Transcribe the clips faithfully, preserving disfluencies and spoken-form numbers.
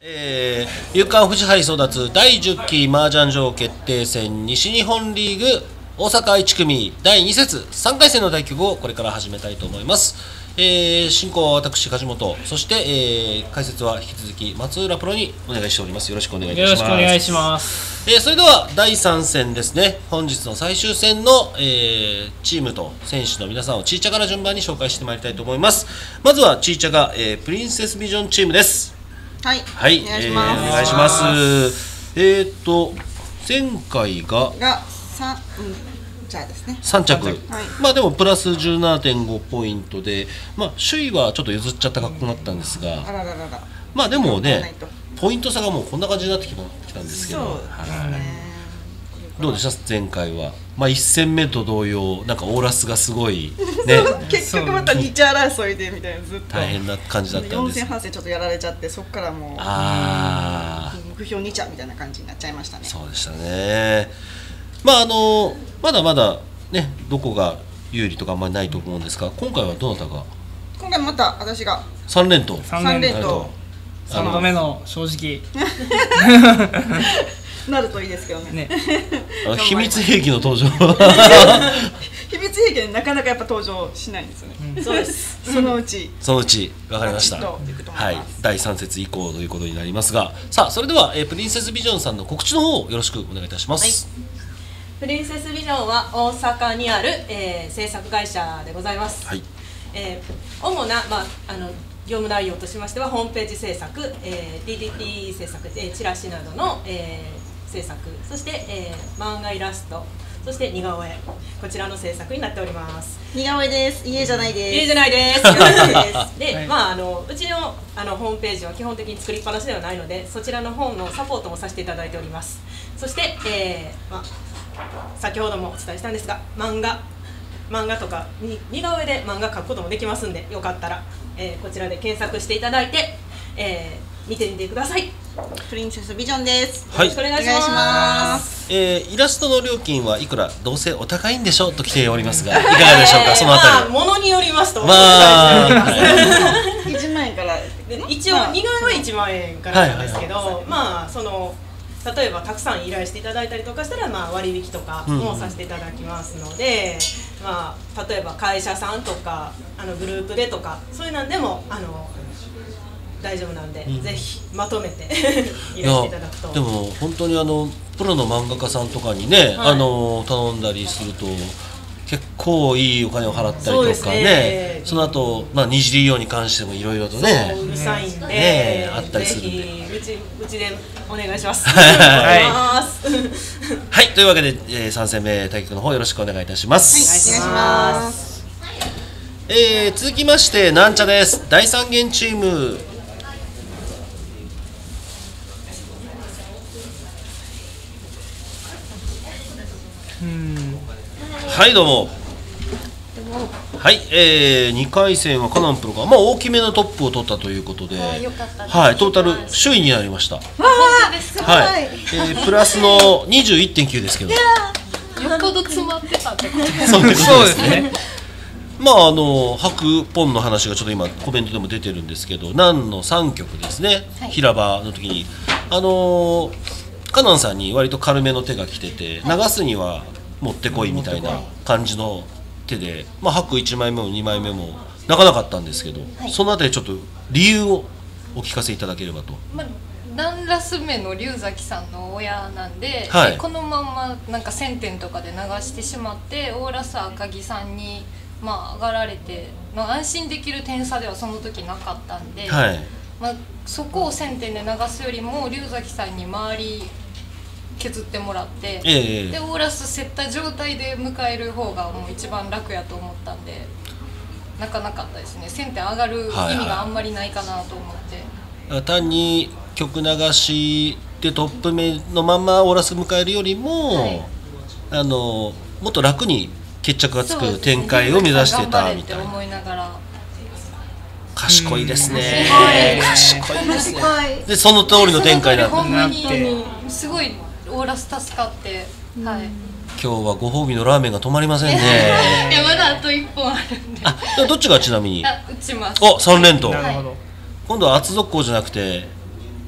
えー、夕刊富士杯争奪だいじゅっき麻雀女王決定戦西日本リーグ大阪いち組だいに節さんかい戦の対局をこれから始めたいと思います。えー、進行は私梶本、そして、えー、解説は引き続き松浦プロにお願いしております。よろしくお願いいたします。 よろしくお願いします。 えー、それではだいさん戦ですね。本日の最終戦の、えー、チームと選手の皆さんをチーチャから順番に紹介してまいりたいと思います。まずはチーチャが、えー、プリンセスビジョンチームです。 はい、 はい、お願いします。えー、お願いします。えー、っと前回ががさん、うん、じゃあですね。 さん着、はい、まあでもプラス じゅうななてんご ポイントで、まあ首位はちょっと譲っちゃった格好になったんですが、 あらららら。 まあでもね、ポイント差がもうこんな感じになってきたんですけど、 そうですね。はい、 どうでした前回は。まあいち戦目と同様、なんかオーラスがすごいね結局またにち争いでみたいな、ずっと大変な感じだったんです。 よん戦半戦ちょっとやられちゃって、そこからもうあ目標にちゃみたいな感じになっちゃいましたね。 そうでしたね。まああのまだまだね、どこが有利とかあんまりないと思うんですが、今回はどなたが今回また私がさん連投さん連投さんどめの正直なるといいですけどね。ねあの秘密兵器の登場秘密兵器でなかなかやっぱ登場しないんですよね、うん、そうです。そのうちそのうち分かりました。はい、だいさん節以降ということになりますが、さあそれでは、えー、プリンセスビジョンさんの告知の方をよろしくお願いいたします。 はい、プリンセスビジョンは大阪にある、えー、制作会社でございます。はい、えー、主な、まあ、あの業務内容としましてはホームページ制作、えー、ディーディーティー 制作、えー、チラシなどの、えー、制作、そして、えー、漫画イラスト、そして似顔絵、こちらの制作になっております。 似顔絵です。家じゃないです。 家じゃないです。で、はい、まああのうちのあのホームページは基本的に作りっぱなしではないので、そちらの方のサポートもさせていただいております。そして、えー、まあ先ほどもお伝えしたんですが、漫画漫画とかに似顔絵で漫画描くこともできますんで、よかったら、えー、こちらで検索していただいて、えー、見てみてください。 プリンセスビジョンです。 はい、 よろしくお願いします。 えー、イラストの料金はいくら、どうせお高いんでしょと来ておりますが、いかがでしょうか、えー、そのあたり。 まあ、ものによりますと、 まあ、 いちまん円から一応似顔絵はいちまん円からなんですけど、まあその例えばたくさん依頼していただいたりとかしたら、まあ、割引とかもさせていただきますので、うん、まあ、例えば会社さんとかあのグループでとかそういうのでもあの大丈夫なんで、うん、ぜひまとめて依頼していただくと。 でも本当にあのプロの漫画家さんとかにね、はい、あの頼んだりすると結構いいお金を払ったりとかね、その後、まあ、にじりように関してもいろいろとね、 うるさいんで、 ね、あったりするんで、 うちうちでお願いします。 はい、というわけで、えー、さん戦目対局の方よろしくお願いいたします。 はい、お願いします。 えー、続きましてなんちゃです。だいさん弦チーム。はい、どうも。はい、えー、にかい戦はカナンプロが、まあ、大きめのトップを取ったということで、はい、トータル首位になりました。はい、えー、プラスの にじゅういってんきゅう ですけど、 よっぽど詰まってたってことそうですね。まああの白ポンの話がちょっと今コメントでも出てるんですけど、南のさん局ですね、はい、平場の時にあのー、カナンさんに割と軽めの手が来てて、はい、流すには持ってこいみたいな感じの手で、まあ、白いちまいめもにまいめも泣かなかったんですけど、はい、そのあたりちょっと理由をお聞かせいただければと。 まあ、何ラス目の龍崎さんの親なんで、 はい、 でこのまんまなんかせんてんとかで流してしまってオーラス赤木さんに、まあ、上がられて、まあ、安心できる点差ではその時なかったんで、 はい、 まあ、そこをせんてんで流すよりも龍崎さんに周り削ってもらって、 ええ、 でオーラス競った状態で迎える方がもう一番楽やと思ったんで、泣かなかったですね。せんてん上がる意味があんまりないかなと思って、 はいはい、単に曲流しでトップ目のままオーラス迎えるよりも、はい、あのもっと楽に決着がつく展開を目指してたみたいな。賢いですね。賢いですね。でその通りの展開になって、 ほんまにすごいオーラス助かって、はい。 今日はご褒美のラーメンが止まりませんね。 いやまだあといっぽんあるんで。 あ、どっちがちなみに？ あ、打ちます。 お、三連投。 なるほど。 今度は厚続行じゃなくて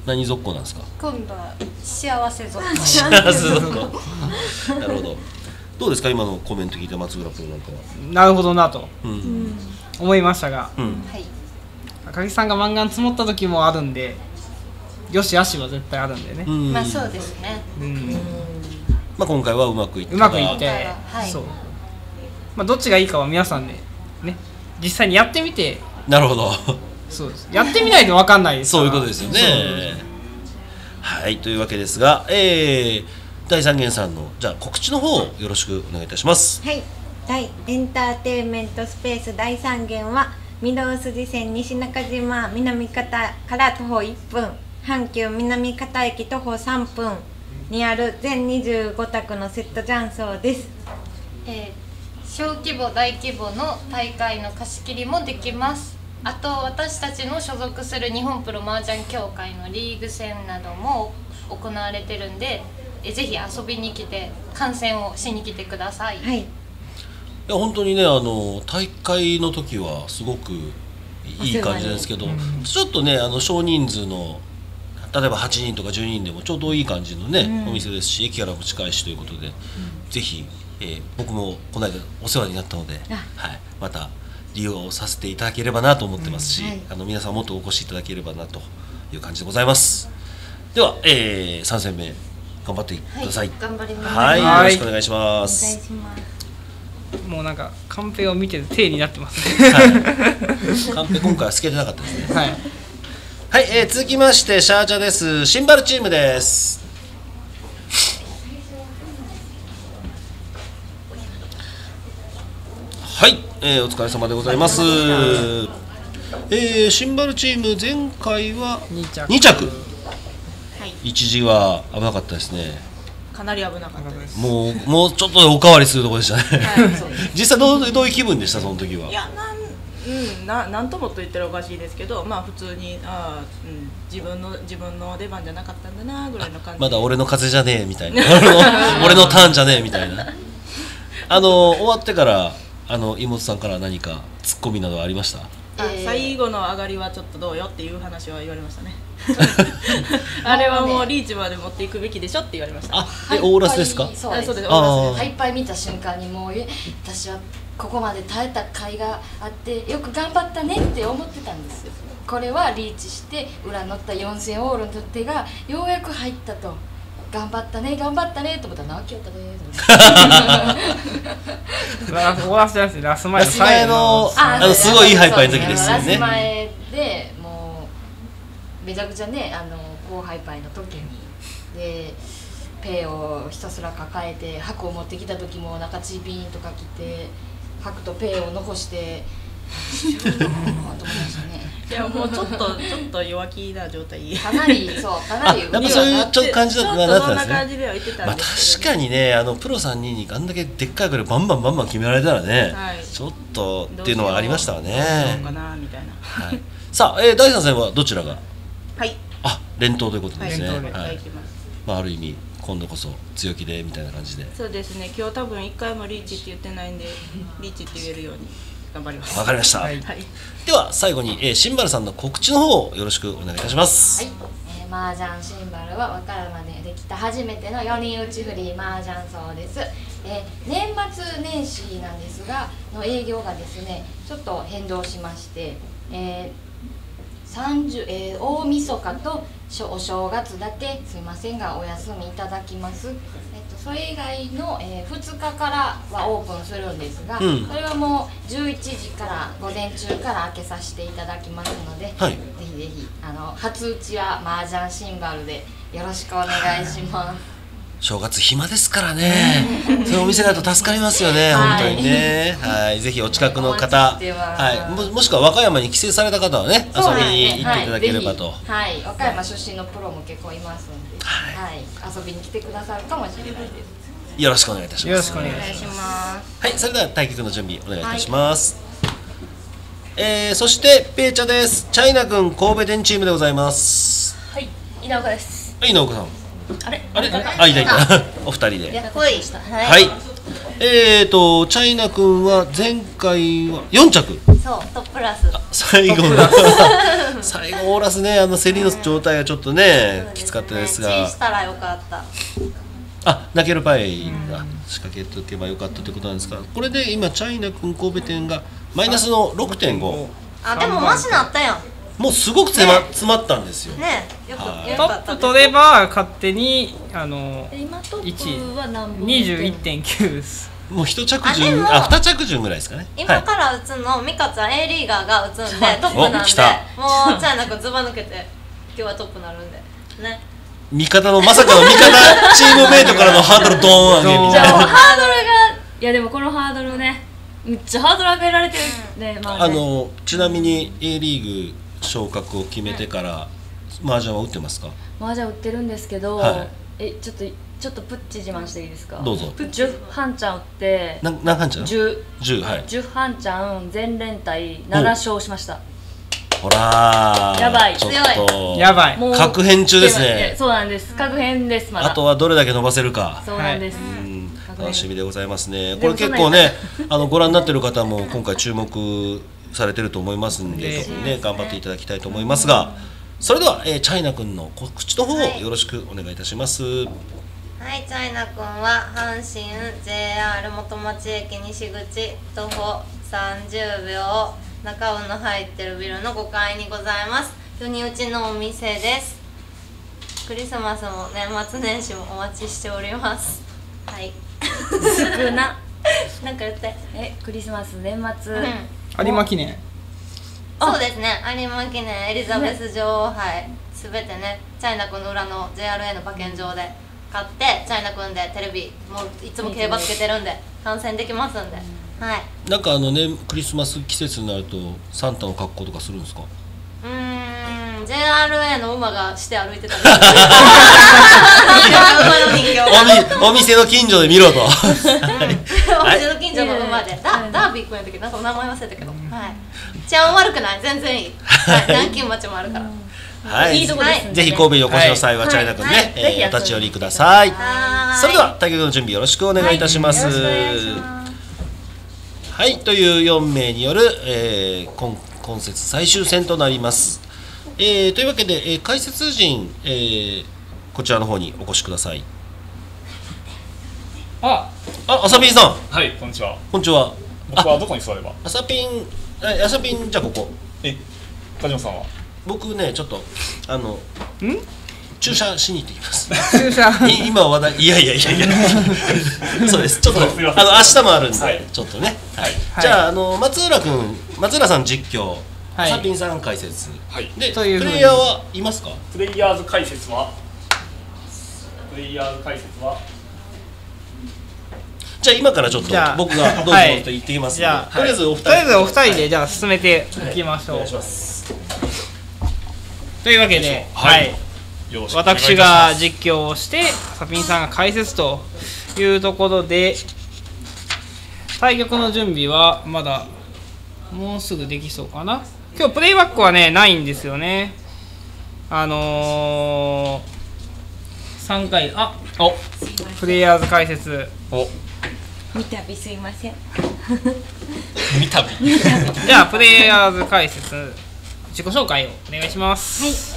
何続行なんですか？ 今度は幸せ続行。 幸せ続行。なるほど。どうですか今のコメント聞いて松浦プロなんかは。 なるほどなとうん。 思いましたが、 うん。 はい。 赤木さんがマンガン積もった時もあるんで、よし悪しは絶対あるんでね。 うんまあそうですね。 うん。 まあ今回はうまくいった。 うまくいって、 はいそう。まあどっちがいいかは皆さんでね、実際にやってみて、 なるほど。 そうです。やってみないと分かんないですから。 そういうことですよね。はいというわけですが、えー、大三元さんのじゃあ告知の方をよろしくお願いいたします。 はい、大エンターテインメントスペース大三元は御堂筋線西中島南方から徒歩いっぷん、阪急南方駅徒歩さんぷんにある全にじゅうご択のセット雀荘です。 えー、小規模大規模の大会の貸し切りもできます。あと私たちの所属する日本プロ麻雀協会のリーグ戦なども行われてるんで、えぜひ遊びに来て観戦をしに来てください。 はい、 いや本当にねあの大会の時はすごくいい感じなんですけど、ちょっとねあの少人数の例えばはちにんとかじゅうにんでもちょうどいい感じのね、うん、お店ですし駅からも近いしということで、うん、ぜひ、えー、僕もこの間お世話になったので、はい、また利用させていただければなと思ってますし、うんはい、あの皆さんもっとお越しいただければなという感じでございます。では、えー、さん戦目頑張ってください。 はい、頑張ります。 はい、よろしくお願いします。 お願いします。 もうなんかカンペを見てる体になってますね。 はい、カンペ今回は透けてなかったですね。はい、はい、えー、続きましてシャージャです。シンバルチームです。はい、えー、お疲れ様でございます。えー、シンバルチーム前回はに着、に着、はい、一時は危なかったですね。 かなり危なかったです。 もうもうちょっとでおかわりするところでしたね。はい、実際どうどういう気分でしたその時は。 いやなんうんななんともと言ったらおかしいですけど、まあ普通にあ、うん、自分の自分の出番じゃなかったんだなぐらいの感じ。 まだ俺の風じゃねえみたいな。俺のターンじゃねえみたいな。あの終わってからあの妹さんから何かツッコミなどはありました？ あ、えー、最後の上がりはちょっとどうよっていう話は言われましたね。あれはもうリーチまで持っていくべきでしょって言われました。 あ、えオーラスですか？ そうです。 そうです。オーラスです。 ハイパイ見た瞬間にもう私はここまで耐えた甲斐があってよく頑張ったねって思ってたんですよ。これはリーチして裏乗ったよん戦オールの手がようやく入ったと。頑張ったね頑張ったねと思ったら泣きよったねー。ラスラスラスラス前の最後のあのすごいいいハイパイの時ですよね。 ラス前でもうめちゃくちゃねあの高ハイパイの時にでペイをひたすら抱えて白を持ってきた時もなんかチーピーンとか来て白とペイを残していやもうちょっとちょっと弱気な状態かなりそうかなりやっぱそういうちょっと感じだったんですね。 そんな感じでは言ってたんですけど、ね、 まあ確かにねあのプロさんにんにあんだけでっかい声バンバンバンバン決められたらね、はい、ちょっとっていうのはありましたわね。 どうかなみたいな。 はい、さあ、えー、だいさん戦はどちらが？ はい。 あ連投ということですね。 はい。 はい、まあある意味今度こそ強気でみたいな感じで。 そうですね。今日多分一回もリーチって言ってないんでリーチって言えるように。頑張ります。 わかりました。はい、では最後に、えー、シンバルさんの告知の方をよろしくお願いいたします。 はい、えー、麻雀シンバルは和歌山でできた初めてのよにん打ちフリー麻雀荘です。えー、年末年始なんですがの営業がですねちょっと変動しまして、えー、さんじゅう、えー、大晦日とお正月だけすいませんがお休みいただきます。それ以外の、えー、ふつかからはオープンするんですが、うん、それはもうじゅういちじから午前中から開けさせていただきますので、はい、ぜひぜひあの初打ちは麻雀シンバルでよろしくお願いします。 正月暇ですからねそういうお店だと助かりますよね、はい、本当にね、はい、ぜひお近くの方、はい、も, もしくは和歌山に帰省された方はね遊びに行っていただければと、 はい、はい、和歌山出身のプロも結構いますので、はいはい、遊びに来てくださるかもしれないです。 よろしくお願いいたします。 よろしくお願いします。 はい、それでは対局の準備お願いいたします。はい、えー、そしてペイチャです。チャイナ君神戸店チームでございます。 はい、稲岡です。 はい、稲岡さん。 あれあれあいたいたお二人でやっこいしたはい、はい、えーとチャイナ君は前回はよん着そうトップラス最後の最後オーラスねあの競りの状態がちょっとね、うん、きつかったですがチンしたらよかったあナケルパイが仕掛けておけばよかったということなんですがこれで今チャイナ君神戸店がマイナスの ろくてんごあでもマシなったやんもうすごく詰ま、ね、詰まったんですよねよくトップ取れば勝手にあの今トップは何本にじゅういってんきゅう ですもう一着順あ二着順ぐらいですかね今から打つのミカちゃん A リーガーが打つんでトップなんでもうチャイナ君ずば抜けて今日はトップなるんでね味方のまさかの味方チームメイトからのハードルドーン上げみたいなハードルがいやでもこのハードルねめっちゃハードル上げられてるね、まあねあのちなみに A リーグ昇格を決めてから麻雀は打ってますか？ 麻雀打ってるんですけど、はい、えちょっとちょっとプッチ自慢していいですか？ どうぞ。 じゅう半ちゃん打ってな何半ちゃん？ じゅう、 じゅう、はい。 じゅう半ちゃん全連隊なな勝しました。 ほらーやばいちょっとやばいもう確変中ですね。 そうなんです。確変ですまだ。 あとはどれだけ伸ばせるか。 そうなんです。 楽しみでございますね。これ結構ねあのご覧になっている方も今回注目されてると思いますんで、特にね頑張っていただきたいと思いますが、それでは、えー、チャイナ君の告知の方をよろしくお願いいたします。はい、 はい、チャイナ君は阪神 ジェイアール 元町駅西口徒歩さんじゅうびょう中尾の入ってるビルのごかいにございます。よに打ちのお店です。クリスマスも年末年始もお待ちしております。はい。 少な。 なんか言って。 え、クリスマス年末。うん有馬記念そうですね有馬記念エリザベス女王杯すべてねチャイナ君の裏の ジェイアールエー の馬券場で買ってチャイナ君でテレビもういつも競馬つけてるんで観戦できますんで、はい。 なんかあのねクリスマス季節になるとサンタの格好とかするんですか？ うーん ジェイアールエー の馬がして歩いてたんですお, お店の近所で見ろと、うん、お店の近所の馬で、はい、ダ, ダービー君やったけどなんか名前忘れたけど、うん、はい治安悪くない全然いい、はい、南京町もあるから、 はい、 いいとこですね。 ぜひ神戸にお越しの際はチャイナ君ね、はいえー、お立ち寄りください。それでは対局の準備よろしくお願いいたします。はい、はい、というよんめいによる、えー、今, 今節最終戦となります。えー、というわけで、えー、解説陣、えー、こちらの方にお越しください。 あ、 あ、あさぴんさん。 はい、こんにちは。 こんにちは。 僕はどこに座れば？ あさぴん、あさぴんじゃあここ。 え、梶本さんは？ 僕ねちょっとあの、ん？駐車しに行ってきます。 駐車。 今は話題いやいやいやいや。そうです。ちょっとあの明日もあるんで、はい、ちょっとね。はい。はい、じゃああの松浦君、松浦さん実況。はい、サピンさん解説、はい、でプレイヤーはいますか？ プレイヤーズ解説はプレイヤーズ解説はじゃあ今からちょっと僕がどうぞと言ってきますので、はい、とりあえずお二人とりあえずお二人でじゃあ進めていきましょう、はい、お願いします。というわけで、はい、私が実況をしてサピンさんが解説というところで対局の準備はまだもうすぐできそうかな。今日プレイバックはねないんですよね。あのー、さんかいあおプレイヤーズ解説お見たびすいません見たびじゃあプレイヤーズ解説自己紹介をお願いします。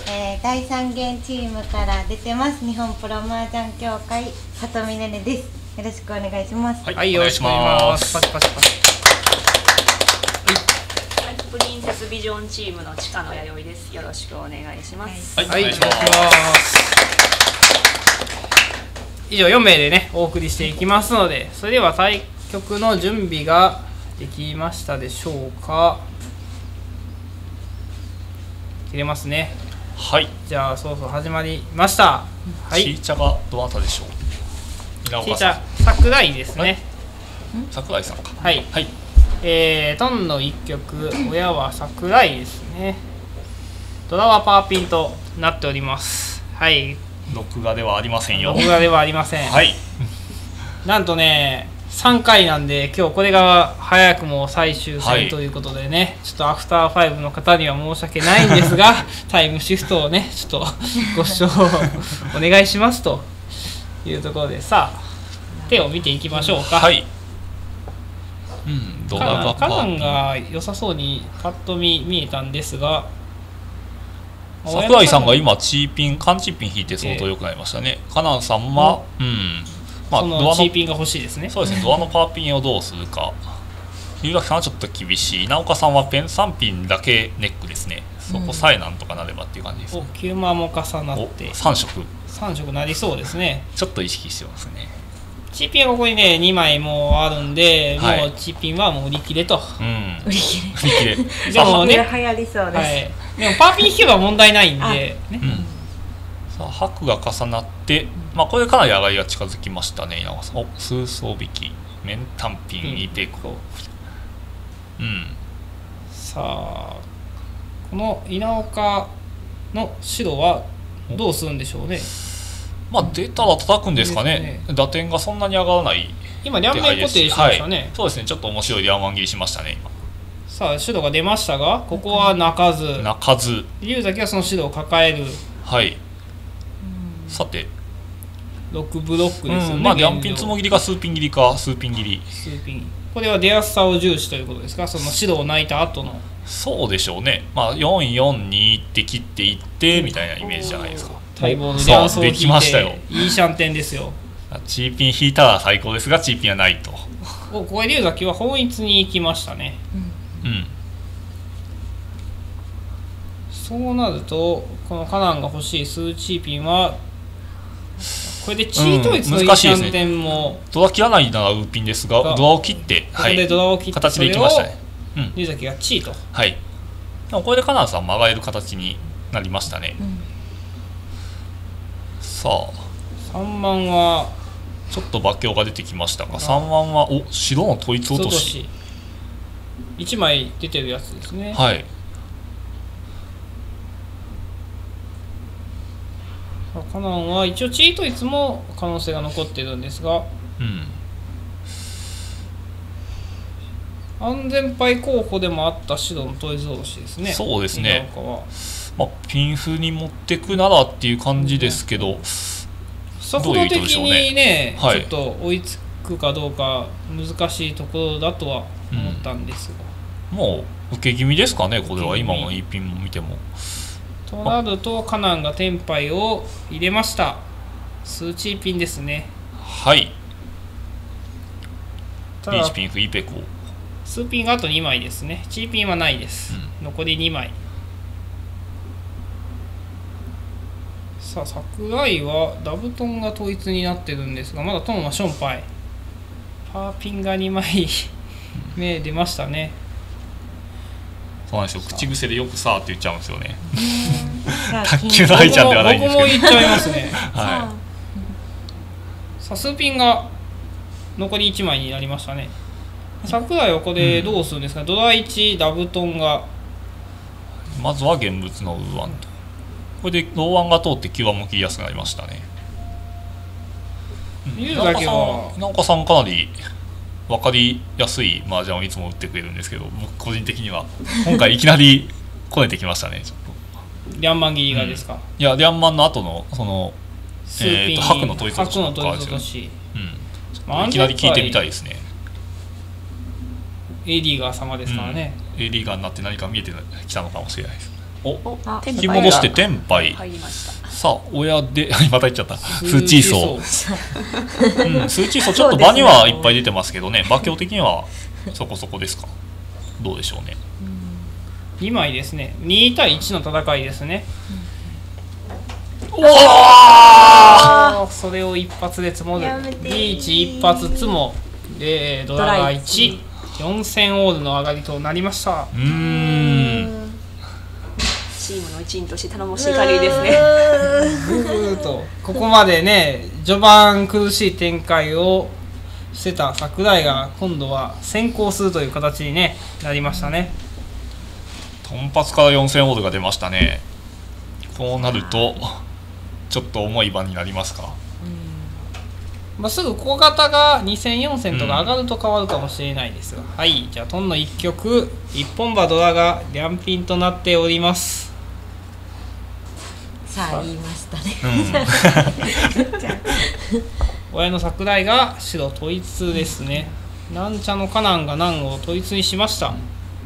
はい、えー、だいさんげんチームから出てます日本プロ麻雀協会里見ねねです。よろしくお願いします。 はい、はい、よろしくお願いします。パチパチパチ。 プリンセスビジョンチームの地下の弥生です。よろしくお願いします。 はい、はい、お願いします。以上よんめいでねお送りしていきますので、それでは対局の準備ができましたでしょうか。切れますね。 はい。 じゃあそろそろ始まりました。はい。 チーチャがどなたでしょう。 チーチャ桜井ですね。 桜井さんか。 はい。はい。えー、トンの一曲、親は桜井ですね。ドラはパーピンとなっております。はい。 録画ではありませんよ。 録画ではありません。 はい。 なんとね、 さんかいなんで今日これが早くも最終戦ということでね、はい、ちょっとアフターファイブの方には申し訳ないんですがタイムシフトをねちょっとご視聴お願いしますというところで、さあ手を見ていきましょうか。 はい、うん、ドラがカナンが良さそうにパッと見見えたんですが、 桜井さんが今チーピンカンチーピン引いて相当良くなりましたね。カナンさんは、うん、 まあ、そのチーピンが欲しいですね。 そうですね、ドアのパーピンをどうするか。龍崎さんはちょっと厳しい。直岡さんはペンさんピンだけネックですね。そこさえなんとかなればっていう感じです、ね。 お、きゅうまも重なってさん色さん色なりそうですね。 ちょっと意識してますね。 チーピンはここにねにまいもうあるんで、はい、もうチーピンはもう売り切れと、 うん、 売り切れ売り切れでもね流行りそうです、はい、 でもパーピン引けば問題ないんで、ね、 うん、さあ白が重なって、まあ、これでかなり上がりが近づきましたね。稲葉さん、お数層引き面単ピンイペコ、うん、 さあこの稲岡の白はどうするんでしょうね。 まあ出たら叩くんですかね。打点がそんなに上がらない。 今両面固定しましたね、はい、 そうですね、ちょっと面白い両面切りしましたね今。 さあ白が出ましたが、ここは泣かず泣かず龍崎はその白を抱える。 はい、さてろくブロックですよね、 うん、まあ両ピンつもぎりか数ピン切りか数ピン切り数ピン、これは出やすさを重視ということですか、その白を泣いた後の。 そうでしょうね。まあよんよんにって切っていってみたいなイメージじゃないですか。 待望のリャンソーを引いてできましたよ。 いいシャンテンですよ。 チーピン引いたら最高ですがチーピンはないと。 お、ここで龍崎は本一に行きましたね。 うん、うん、 そうなるとこのカナンが欲しい数チーピンはこれでチー統一のいいシャンテンも、 うん、ドラ切らないならウーピンですがドラを切ってここでドラを切って、 形でいきましたね。 龍崎がチーと、 はい、でもこれでカナンさん曲がれる形になりましたね、うん、さあさんばんはちょっと馬強が出てきましたが、さんばんはお白の統一落としいちまい出てるやつですね。 はい、 カナンは一応チー統一も可能性が残ってるんですが、 うん、 安全牌候補でもあった白の統一落としですね。 そうですね、まあ、ピンフに持ってくならっていう感じですけど、 速度的にね、 はい、 ちょっと追いつくかどうか難しいところだとは思ったんですが、 うん、もう受け気味ですかね、これは今のいいピンも見ても。 となるとカナンがテンパイを入れました。数チーピンですね。 はい、リーチピンフイペコ、 数ピンがあとにまいですね。チーピンはないです、うん、残りにまい。さあ桜井はダブトンが統一になってるんですが、まだトンはションパイ、パーピンがにまい目出ましたね。 そうなんですよ、口癖でよくさーって言っちゃうんですよね。卓球の愛ちゃんではないんですけど、 僕も言っちゃいますね。はい、さあ数ピンが残りいちまいになりましたね。桜井はこれどうするんですか、うん、ドラいちダブトンがまずは現物のウーワンと、これでローワンが通ってキューワンも切りやすくなりましたね。 龍崎は稲岡さんかなり分かりやすい麻雀をいつも打ってくれるんですけど、僕個人的には今回いきなりこねてきましたね。ちょっとリャンマン切りがですか、うん、 いやリャンマンの後のそのえーと白の統一落とし白の統一落とし、 うん、いきなり聞いてみたいですね。 A リーガー様ですからね、 うん、A リーガーになって何か見えてきたのかもしれないです。お引き戻してテンパイ、さあ親でまた言っちゃったスーチーソー、うん、スーチーソーちょっと場にはいっぱい出てますけどね、馬強的にはそこそこですか、どうでしょうね。 にまいですね。にたいいちの戦いですね、 うん、おそれを一発で積もる。リーチ一発積もでドラがいち、よんせんオールの上がりとなりました。 うーん、 チームの一員として頼もしい限りですね。 とここまでね序盤苦しい展開をしてた桜井が今度は先行するという形に、ね、なりましたね。 トンパツからよんせんオールが出ましたね。こうなるとちょっと重い場になりますか。 まあ、すぐ小型がにせんよんせんとか上がると変わるかもしれないですが、うん、はいじゃあトンのいっきょく一本歯ドラがリャンピンとなっております。 さあ言いましたね、 うん、親の桜井が白統一ですね。南茶のカナンが南を統一にしました。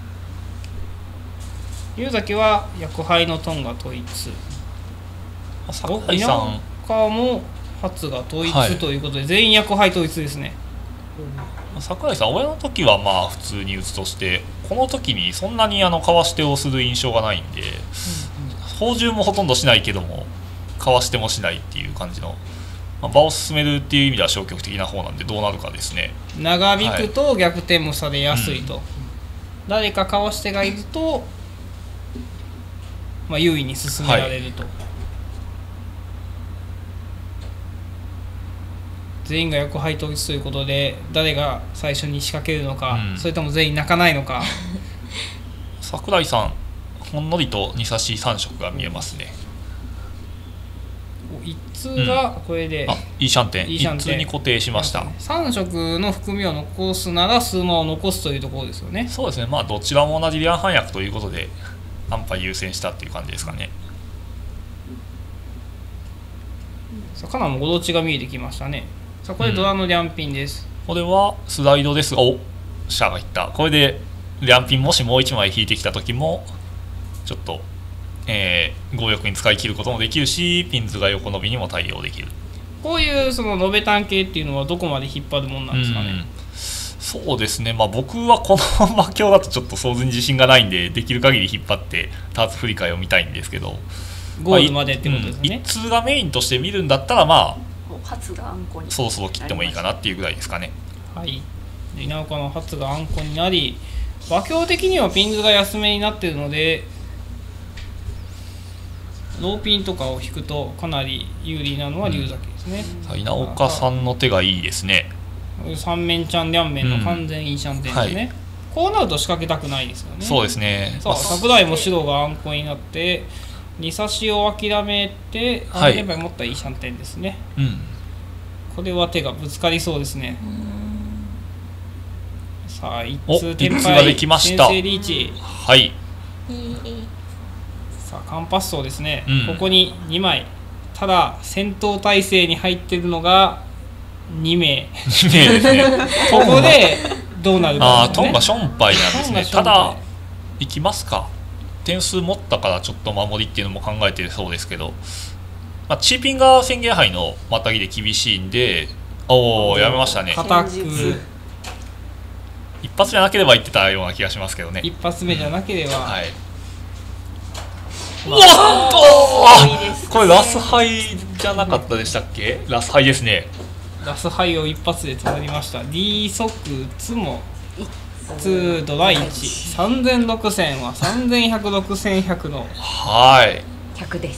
龍崎は薬杯のトンが統一、 桜井さん中も初が統一ということで、はい、全員薬杯統一ですね。 桜井さん親の時はまあ普通に打つとして、この時にそんなにあのかわしてをする印象がないんで、うん、宝珠もほとんどしないけどもかわしてもしないっていう感じの、まあ、場を進めるっていう意味では消極的な方なんで、どうなるかですね。 長引くと逆転もされやすいと、はい、うん、誰かかわしてがいると、まあ、優位に進められると、はい、全員が薬杯統一ということで誰が最初に仕掛けるのか、うん、それとも全員泣かないのか。 桜井さんほんのりとに差しさん色が見えますね。 一通がこれで、うん、 あいいシャンテン一通に固定しました。 さん色の含みを残すなら数間を残すというところですよね。 そうですね、まあどちらも同じリャンハン薬ということで安牌優先したっていう感じですかね。 さあカナもごどっちが見えてきましたね。さあこれドラのリャンピンです、 うん、これはスライドですが、おシャアがいった。これでリャンピンもしもういちまい引いてきた時もちょっと、えー、強力に使い切ることもできるし、ピンズが横伸びにも対応できる。 こういうその延べ単系っていうのはどこまで引っ張るもんなんですかね。 うん、そうですね、まあ、僕はこの魔境だとちょっと想像に自信がないんで、できる限り引っ張ってターツ振り替えを見たいんですけど、 ゴールまでってことですね。 まあ、一通がメインとして見るんだったら、まあ初があんこにそろそろ切ってもいいかなっていうぐらいですかね。 はい、稲岡の初があんこになり、馬境的にはピンズが安めになっているのでローピンとかを引くとかなり有利なのは龍崎ですね。 うん、稲岡さんの手がいいですね。 三面ちゃん両面の完全インシャンテンですね、うんはい、こうなると仕掛けたくないですよね。 そうですね。 さあ桜井も白があんこになってに差しを諦めてあれば持ったインシャンテンですね、うん、これは手がぶつかりそうですね。さあ一通転敗先制リーチ、 はい、 さあカンパッソですね、うん、ここににまい、ただ戦闘態勢に入っているのがにめいにめいですね。 ここでどうなるか、ね、 ああトンがションパイなんですね。ただいきますか、点数持ったからちょっと守りっていうのも考えてるそうですけど、まあ、チーピンが宣言杯のまたぎで厳しいんで、おおやめましたね。 固く一発じゃなければ言ってたような気がしますけどね。 一発目じゃなければ、うん、はい、 うわっとこれラスハイじゃなかったでしたっけ。ラスハイですね。 ラスハイを一発で取りました。 D 即ツモツドラいち、さんぜんろくせんはさんぜんひゃくろくせんひゃくのはいひゃくです。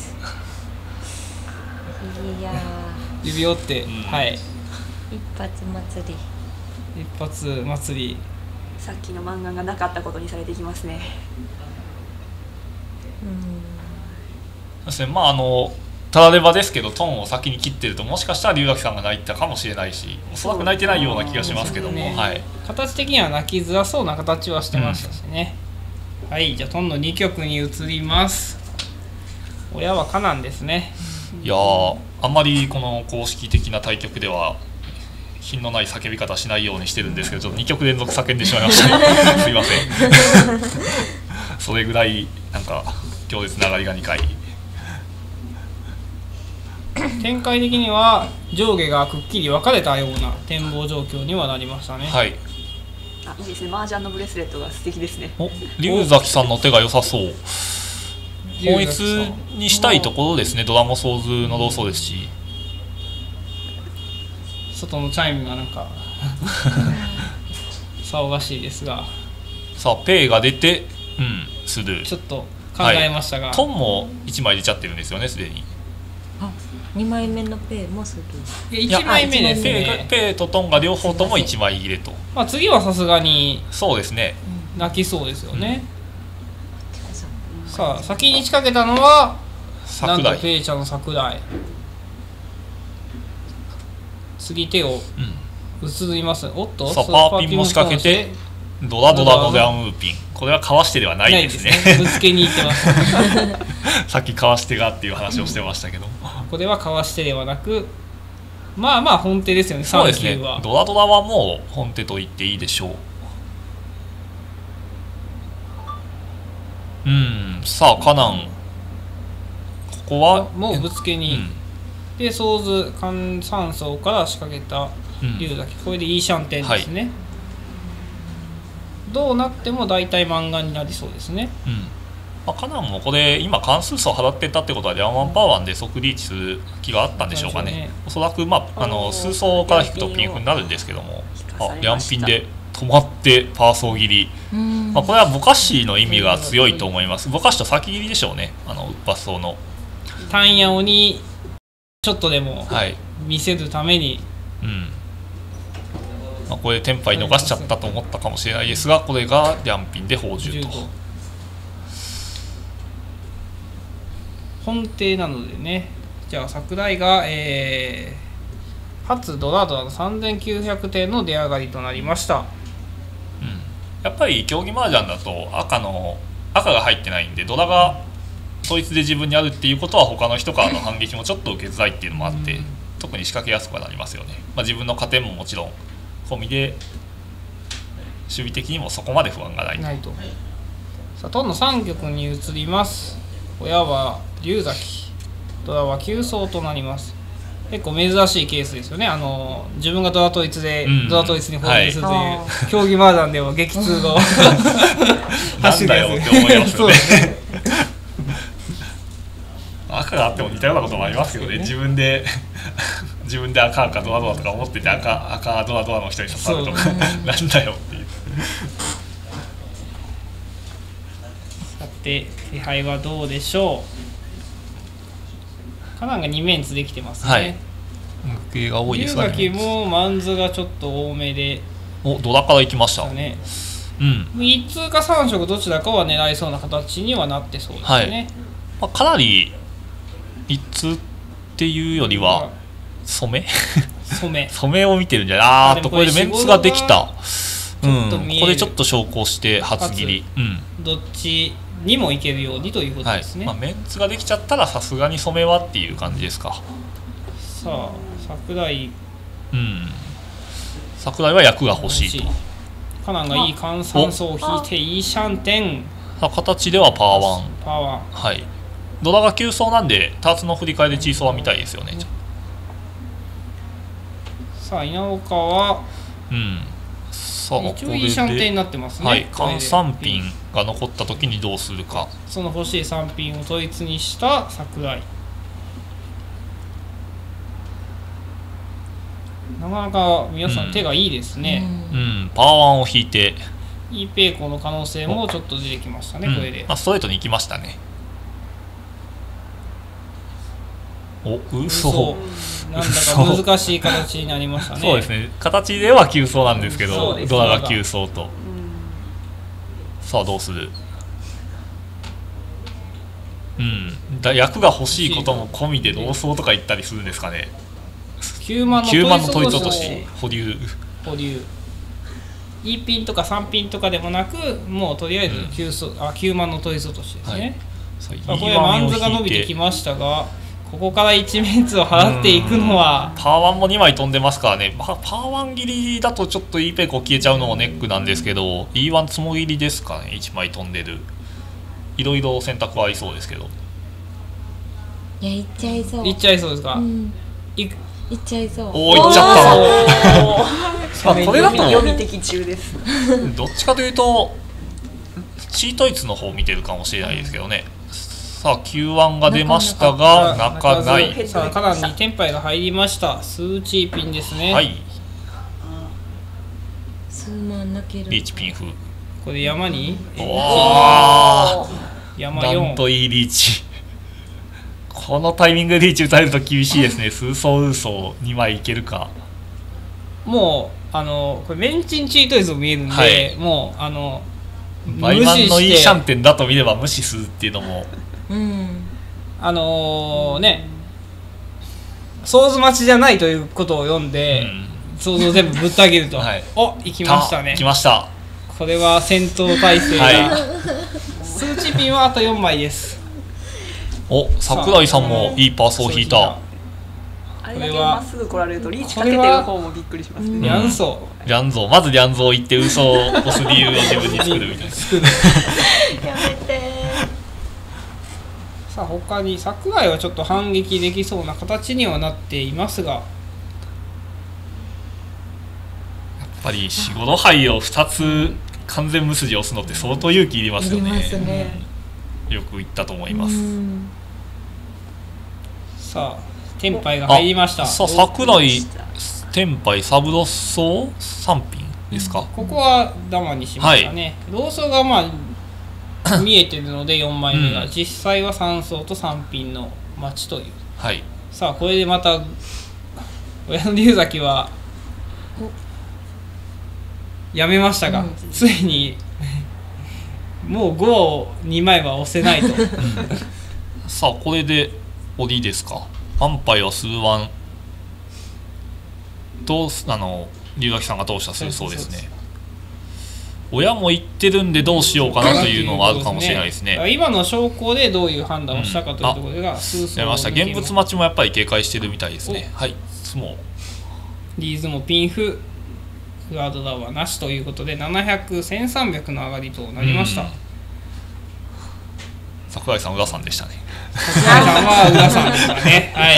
いや指折って、うん、はい一発祭り一発祭り、 さっきの漫画がなかったことにされていきますね。 うんそうですね、まああのたらればですけどトンを先に切ってると、もしかしたら龍崎さんが泣いたかもしれないし、おそらく泣いてないような気がしますけども、ね、はい、 形的には泣きづらそうな形はしてましたしね、うん、はい、じゃあトンのにきょくに移ります。親はカナンですね。 いやーあんまりこの公式的な対局では品のない叫び方しないようにしてるんですけど、ちょっとにきょく連続叫んでしまいましたねすいませんそれぐらいなんか強烈な上がりがにかい。 展開的には上下がくっきり分かれたような展望状況にはなりましたね。 はい、 あいいですね、麻雀のブレスレットが素敵ですね。 お龍崎さんの手が良さそう。本一にしたいところですね。ドラも想像の同窓ですし、 外のチャイムがなんか騒がしいですが、 さあペイが出てうんスルーちょっと考えましたが、はい、 トンもいちまい出ちゃってるんですよねすでに。 あにまいめのペイもする。 いちまいめですね。 ペイとトンが両方ともいちまい入れと、 まあ、次はさすがにそうですね泣きそうですよね、うん、さあ先に仕掛けたのはなんとペイちゃんの桜井。 次手を移ります、うん、おっとさあパーピンも仕掛けてドラドラのダウンウーピン、これはかわしてではないですね。 ですね、ぶつけに行ってますさっきかわしてがっていう話をしてましたけど、 これはかわしてではなく、まあまあ本手ですよね。 そうですね、ドラドラはもう本手と言っていいでしょう。うん、さあカナン、ここはもうぶつけに、うん、でソーズ関三層から仕掛けた竜崎、うん、これでいいシャンテンですね、はい、どうなっても大体漫画になりそうですね。 うん、まあ、カナンもこれ今関数数を払ってたってことはリャンワンパワーで即リーチする気があったんでしょうかね。ね、おそらく、まあ、あの数層から引くとピンフになるんですけども、あリャンピンで止まってパーソー切り、まあ、これはボカシの意味が強いと思います。ボカシと先切りでしょうね、あのウッパス層の単ヤオにちょっとでも見せるために、 はい、うん、まあ、これでテンパイ逃しちゃったと思ったかもしれないですが、これがリャンピンで宝珠と本手なのでね。じゃあ櫻井が、えー、初ドラドラのさんぜんきゅうひゃくてんの出上がりとなりました。 うん、やっぱり競技麻雀だと赤の赤が入ってないんで、ドラがそいつで自分にあるっていうことは他の人からの反撃もちょっと受けづらいっていうのもあって、特に仕掛けやすくはなりますよね。まあ、自分の加点ももちろん込みで守備的にもそこまで不安がないと。 ないと。さあトンのさん局に移ります。親は竜崎、ドラは急走となります。結構珍しいケースですよね。あの自分がドラ統一で、うん、ドラ統一に攻撃するという、はい、競技麻雀でも激痛の走るやつなんだよって思いますよね赤があっても似たようなこともありますけどね、自分で自分で赤赤ドラドラとか思ってて赤赤ドラドラの人に刺さるとかなんだよっていう。 さて手配はどうでしょう。カナンがに面図できてますね。はい、 受が多いですかね。 龍垣もマンズがちょっと多めで、 おドラから行きましたね。 うん、 いっ通かさん色どちらかは狙いそうな形にはなってそうですね。はい、 まあ、かなり一通っていうよりは染め染め染めを見てるんじゃない。あーっとこれでメンツができた。うん、これちょっと証拠して初切り、うん、 どっちにもいけるようにということですね。 はい、まあ、メンツができちゃったらさすがに染めはっていう感じですか。 さあ櫻井、 うん、櫻井は役が欲しいと。 カナンがいい換算層を引いていいシャンテン。 さあ形ではパワーワン。 パワーワン。 はい。ドラが急走なんでターツの振り替えでチーソーは見たいですよね。 さあ稲岡は、 うん、さあ一応いいシャンテンになってますね。 はい、換算ピンが残った時にどうするか。 その欲しいさんピンを統一にした櫻井。なかなか皆さん手がいいですね。 うん、うん、パワーワンを引いていいペイコの可能性もちょっと出てきましたね、これで。 まあ、ストレートに行きましたね。お、嘘。 なんだか難しい形になりましたね。 そうですね。形では急走なんですけど、うん、ドラが急走と。うん、さあどうする。うん。だ役が欲しいことも込みで同走とか言ったりするんですかね。 きゅうまんの統一落とし保留。 保留。いいピンとかさんピンとかでもなく、もうとりあえず きゅう,、うん、あきゅうまんの統一落としですね。はい、さあこれマンズが伸びてきましたが、ここからいち面図を払っていくのはパワーワンもにまい飛んでますからね。パワーワン切りだとちょっと E ペコ消えちゃうのもネックなんですけど、 イーワン つも切りですかね。いちまい飛んでる。いろいろ選択はありそうですけど。 いや、いっちゃいそう。 いっちゃいそうですか。うん、 いいっちゃいそう。 おお、いっちゃったまあこれだと読み的中です。 どっちかというとチートイツの方を見てるかもしれないですけどね。さあ キューワン が出ましたが泣かない。 さあカナンにテンパイが入りました。スーチーピンですね。 はい。 数万泣ける。 リーチピンフ。 これ山に。 おお。 山よん。 なんといいリーチ。このタイミングでリーチ打たれると厳しいですね。数層ウーソーにまいいけるか。 もうあのこれメンチンチートイズも見えるんで、はい、もうあのバイマンのいいシャンテンだと見れば無視するっていうのも。 うん、あのー、ね想像待ちじゃないということを読んで、うん、想像全部ぶった切ると、はい、お行きましたね。 来ました。 これは戦闘態勢が、はい、数値ピンはあとよんまいです。 お、桜井さんもいいパースを引いた。 あれだけまっすぐ来られるとリーチかけてる方もびっくりしますね。 リャンゾー、リャンゾー、まずリャンゾー行って嘘を押す理由を自分に作るみたいな。 やめて。 さあ他に桜井はちょっと反撃できそうな形にはなっていますが、やっぱり四五の牌をふたつ完全無筋押すのって相当勇気いりますよね。 ねうん、よく言ったと思います。 さあテンパイが入りました。 さあ桜井テンパイサブロッソーさんピンですか、うん、 ここはダマにしましたね、はい、ローソがまあ見えてるのでよんまいめが、うん、実際はさん層とさんピンの待ちという、 はい、 さあこれでまた親の龍崎はやめましたが、うん、ついにもうごをにまいは押せないと、うん、 さあこれでオリですか。安牌は数ワンとあの龍崎さんが通したするそうですね。親も言ってるんでどうしようかなというのはあるかもしれないですね。 今の証拠でどういう判断をしたかというところが、うん、数層やりました。現物待ちもやっぱり警戒してるみたいですね。はい、相撲リーズもピンフフワードダウはなしということでななひゃく、せんさんびゃくの上がりとなりました。 桜井さん浦さんでしたね。 桜井さんは浦さんでしたね。はい。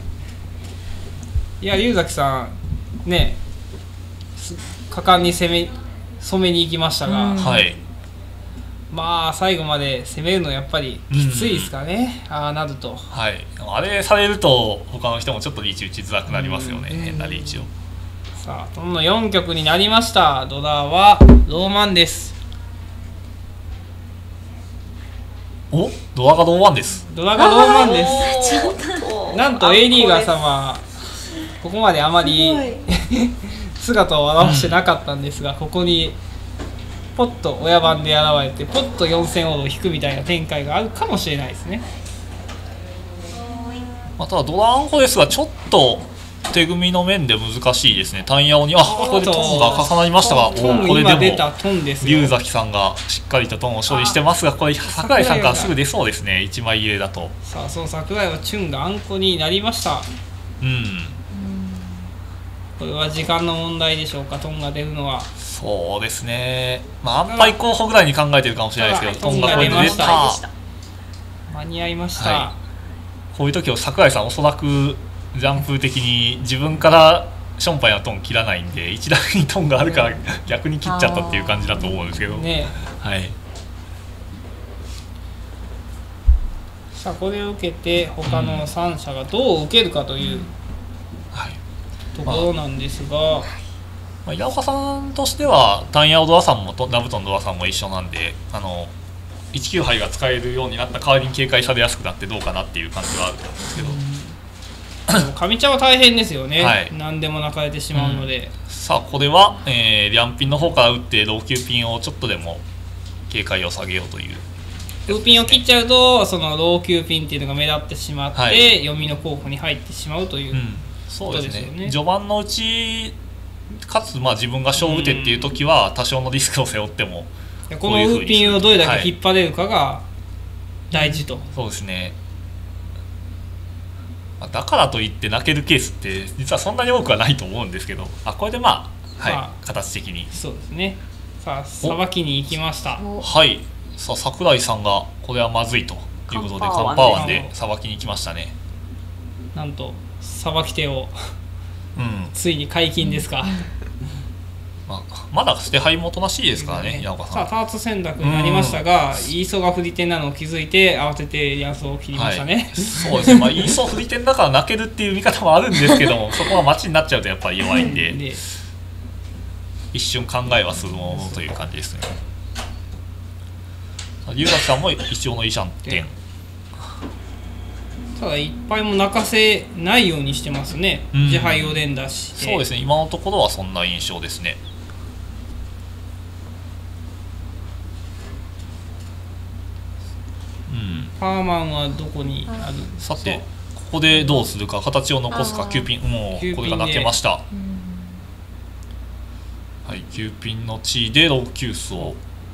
いや龍崎さんね果敢に攻め染めに行きましたが、 はい、 まあ最後まで攻めるのやっぱりきついですかね、うん、ああなると、 はい、あれされると他の人もちょっとリーチ打ちづらくなりますよね、変なリーチを。 さあどんどんよん局になりました。ドラはローマンです。 おドラがローマンです。 ドラがローマンです。なんと A リーガー様ここまであまり姿を現してなかったんですが、ここにポッと親番で現れてポッとよんせんオードを引くみたいな展開があるかもしれないですね。 まあ、ただドラアンコですがちょっと手組みの面で難しいですね。タンヤオにあこれでトンが重なりましたが、おこれでも龍崎さんがしっかりとトンを処理してますが、これ桜井さんからすぐ出そうですね、いちまい入れだと。 さあその桜井はチュンがあんこになりました。 うんこれは時間の問題でしょうか、トンが出るのは。 そうですね、まあ安牌候補ぐらいに考えてるかもしれないですけど、トンがこれで出た間に合いました、 はい、こういう時を桜井さんおそらくジャンプ的に自分からションパイのトン切らないんで一段にトンがあるから逆に切っちゃったっていう感じだと思うんですけど、 ね、 はい、 さあこれを受けて他のさん社がどう受けるかという、うんはい、ところなんですが、まあ、稲岡さんとしてはタンヤオドアさんもラブトンドアさんも一緒なんで、あのいちきゅう杯が使えるようになった代わりに警戒されやすくなってどうかなっていう感じはあると思うんですけど、 上茶は大変ですよね、はい、何でも泣かれてしまうので、 うん、さあこれは、えー、リャンピンの方から打ってローキューピンをちょっとでも警戒を下げようという、ね、 ローピンを切っちゃうとそのローキューピンっていうのが目立ってしまって、はい、読みの候補に入ってしまうという、うん、 そうですね、序盤のうちかつまあ自分が勝負手っていう時は多少のリスクを背負ってもこのウーピンをどれだけ引っ張れるかが大事と、はい、 そうですね。だからといって泣けるケースって実はそんなに多くはないと思うんですけど、あこれでまあ、はい、まあ、形的にそうですね。さあさばきに行きました。 はい、さあ桜井さんがこれはまずいということでカンパーワンでさばきに行きましたね。 なんとさばき手を、うん、ついに解禁ですか。 まあ、まだ捨て牌もおとなしいですからね、稲岡さん。 さあターツ選択になりましたが、イーソが振り手なのを気づいて慌ててヤンソを切りましたね、はい、 そうですね、まあ、イーソ振り手だから泣けるっていう見方もあるんですけどもそこは待ちになっちゃうとやっぱり弱いんで、で一瞬考えはするものという感じですね。龍崎さんも一応のイシャン点、 ただいっぱいも泣かせないようにしてますね、うん、自敗を連打して。 そうですね、今のところはそんな印象ですね。 パーマンはどこにあるんですか。 さてこでどうするか、形を残すか。きゅうピン、もうこれが泣けました。はい、きゅうピンの地でろくきゅう層。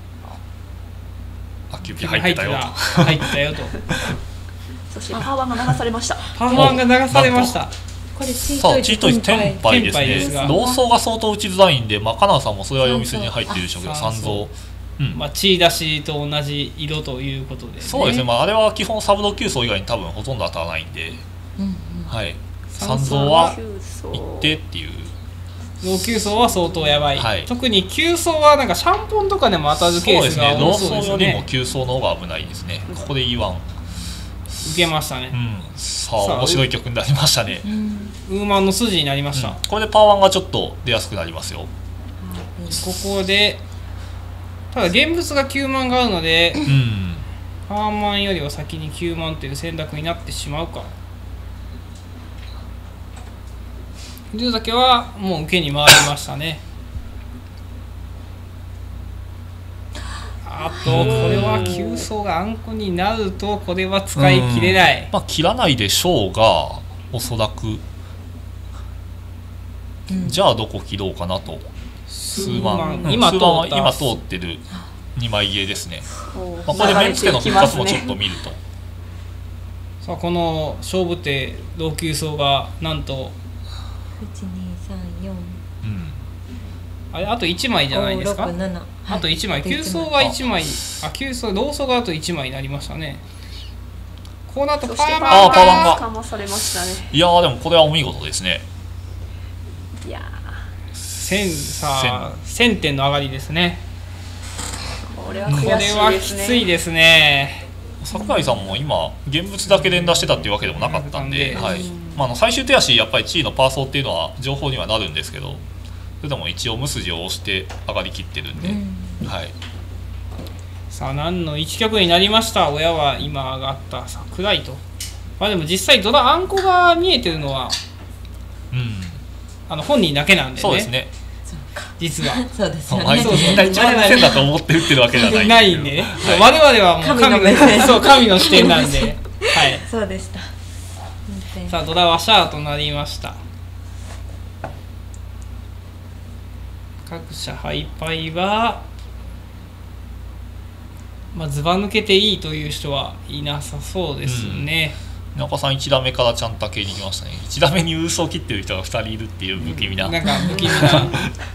あ、きゅうピン入ってたよと。 入ってたよと。 そしてパーワンが流されました。 パーワンが流されました。 これチさあチートイツ天敗ですね。 ですがローソーが相当打ちづらいんで、まあカナンさんもそれは読み筋に入ってるでしょうけど、三蔵。 うん、まあ血出しと同じ色ということで、ね、 そうですね。まああれは基本サブろくきゅう層以外に多分ほとんど当たらないんで、うんうん、はい。三蔵は行ってっていう。 ろくきゅう層は相当やばい、はい、特にきゅう層はなんかシャンポンとかでも当たるケースが多そうですね。 ローソーよりもきゅう層の方が危ないですね。ここで イーワン受けましたね、 うん、さあ面白い曲になりましたね。 ウーマンの筋になりました、うん、 これでパワーワンがちょっと出やすくなりますよ。ここでただ現物がきゅうまんがあるので、うん、パワーマンよりは先にきゅうまんという選択になってしまうか。龍崎はもう受けに回りましたね。あとこれはきゅう層があんこになるとこれは使い切れない、 まあ切らないでしょうが、おそらく、うん、じゃあどこ切ろうかなと。数万、うん、今通った今通ってるにまい切れですね。まあ、これでメンツテの復活もちょっと見ると、 さあこの勝負手ろくきゅう層がなんといちにさんよん、 うん、あれあといちまいじゃないですか。あといちまい、きゅう層がいちまい、あきゅう層ローソーがあといちまいになりましたね。こうなるとパーマンがかまされましたね。 いやーでもこれはお見事ですね。 いや千さあ千点の上がりですね。 これは悔しいですね。これはきついですね。 櫻井さんも今現物だけ連打してたっていうわけでもなかったんで、はい、まあ、あの最終手足やっぱり地位のパーソーっていうのは情報にはなるんですけど、それでも一応無筋を押して上がりきってるんで、うん、はい。 さあ何の一曲になりました。親は今上がった桜井と、まあでも実際ドラあんこが見えてるのは、うん、あの本人だけなんでね。 そうですね。 実はそうですよね。 相手みんな一番の線だと思って打ってるわけじゃない。 ないんでね。はい、我々はもう神のそう神の視点なんで、はい。 そうでした。 さあドラはシャーとなりました。各社ハイパイは、まあ、ずば抜けていいという人はいなさそうですね。 うん、中さんいち打目からちゃんと系に来ましたね。いち打目にウーソを切ってる人がふたりいるっていう不気味な、 うん、なんか不気味な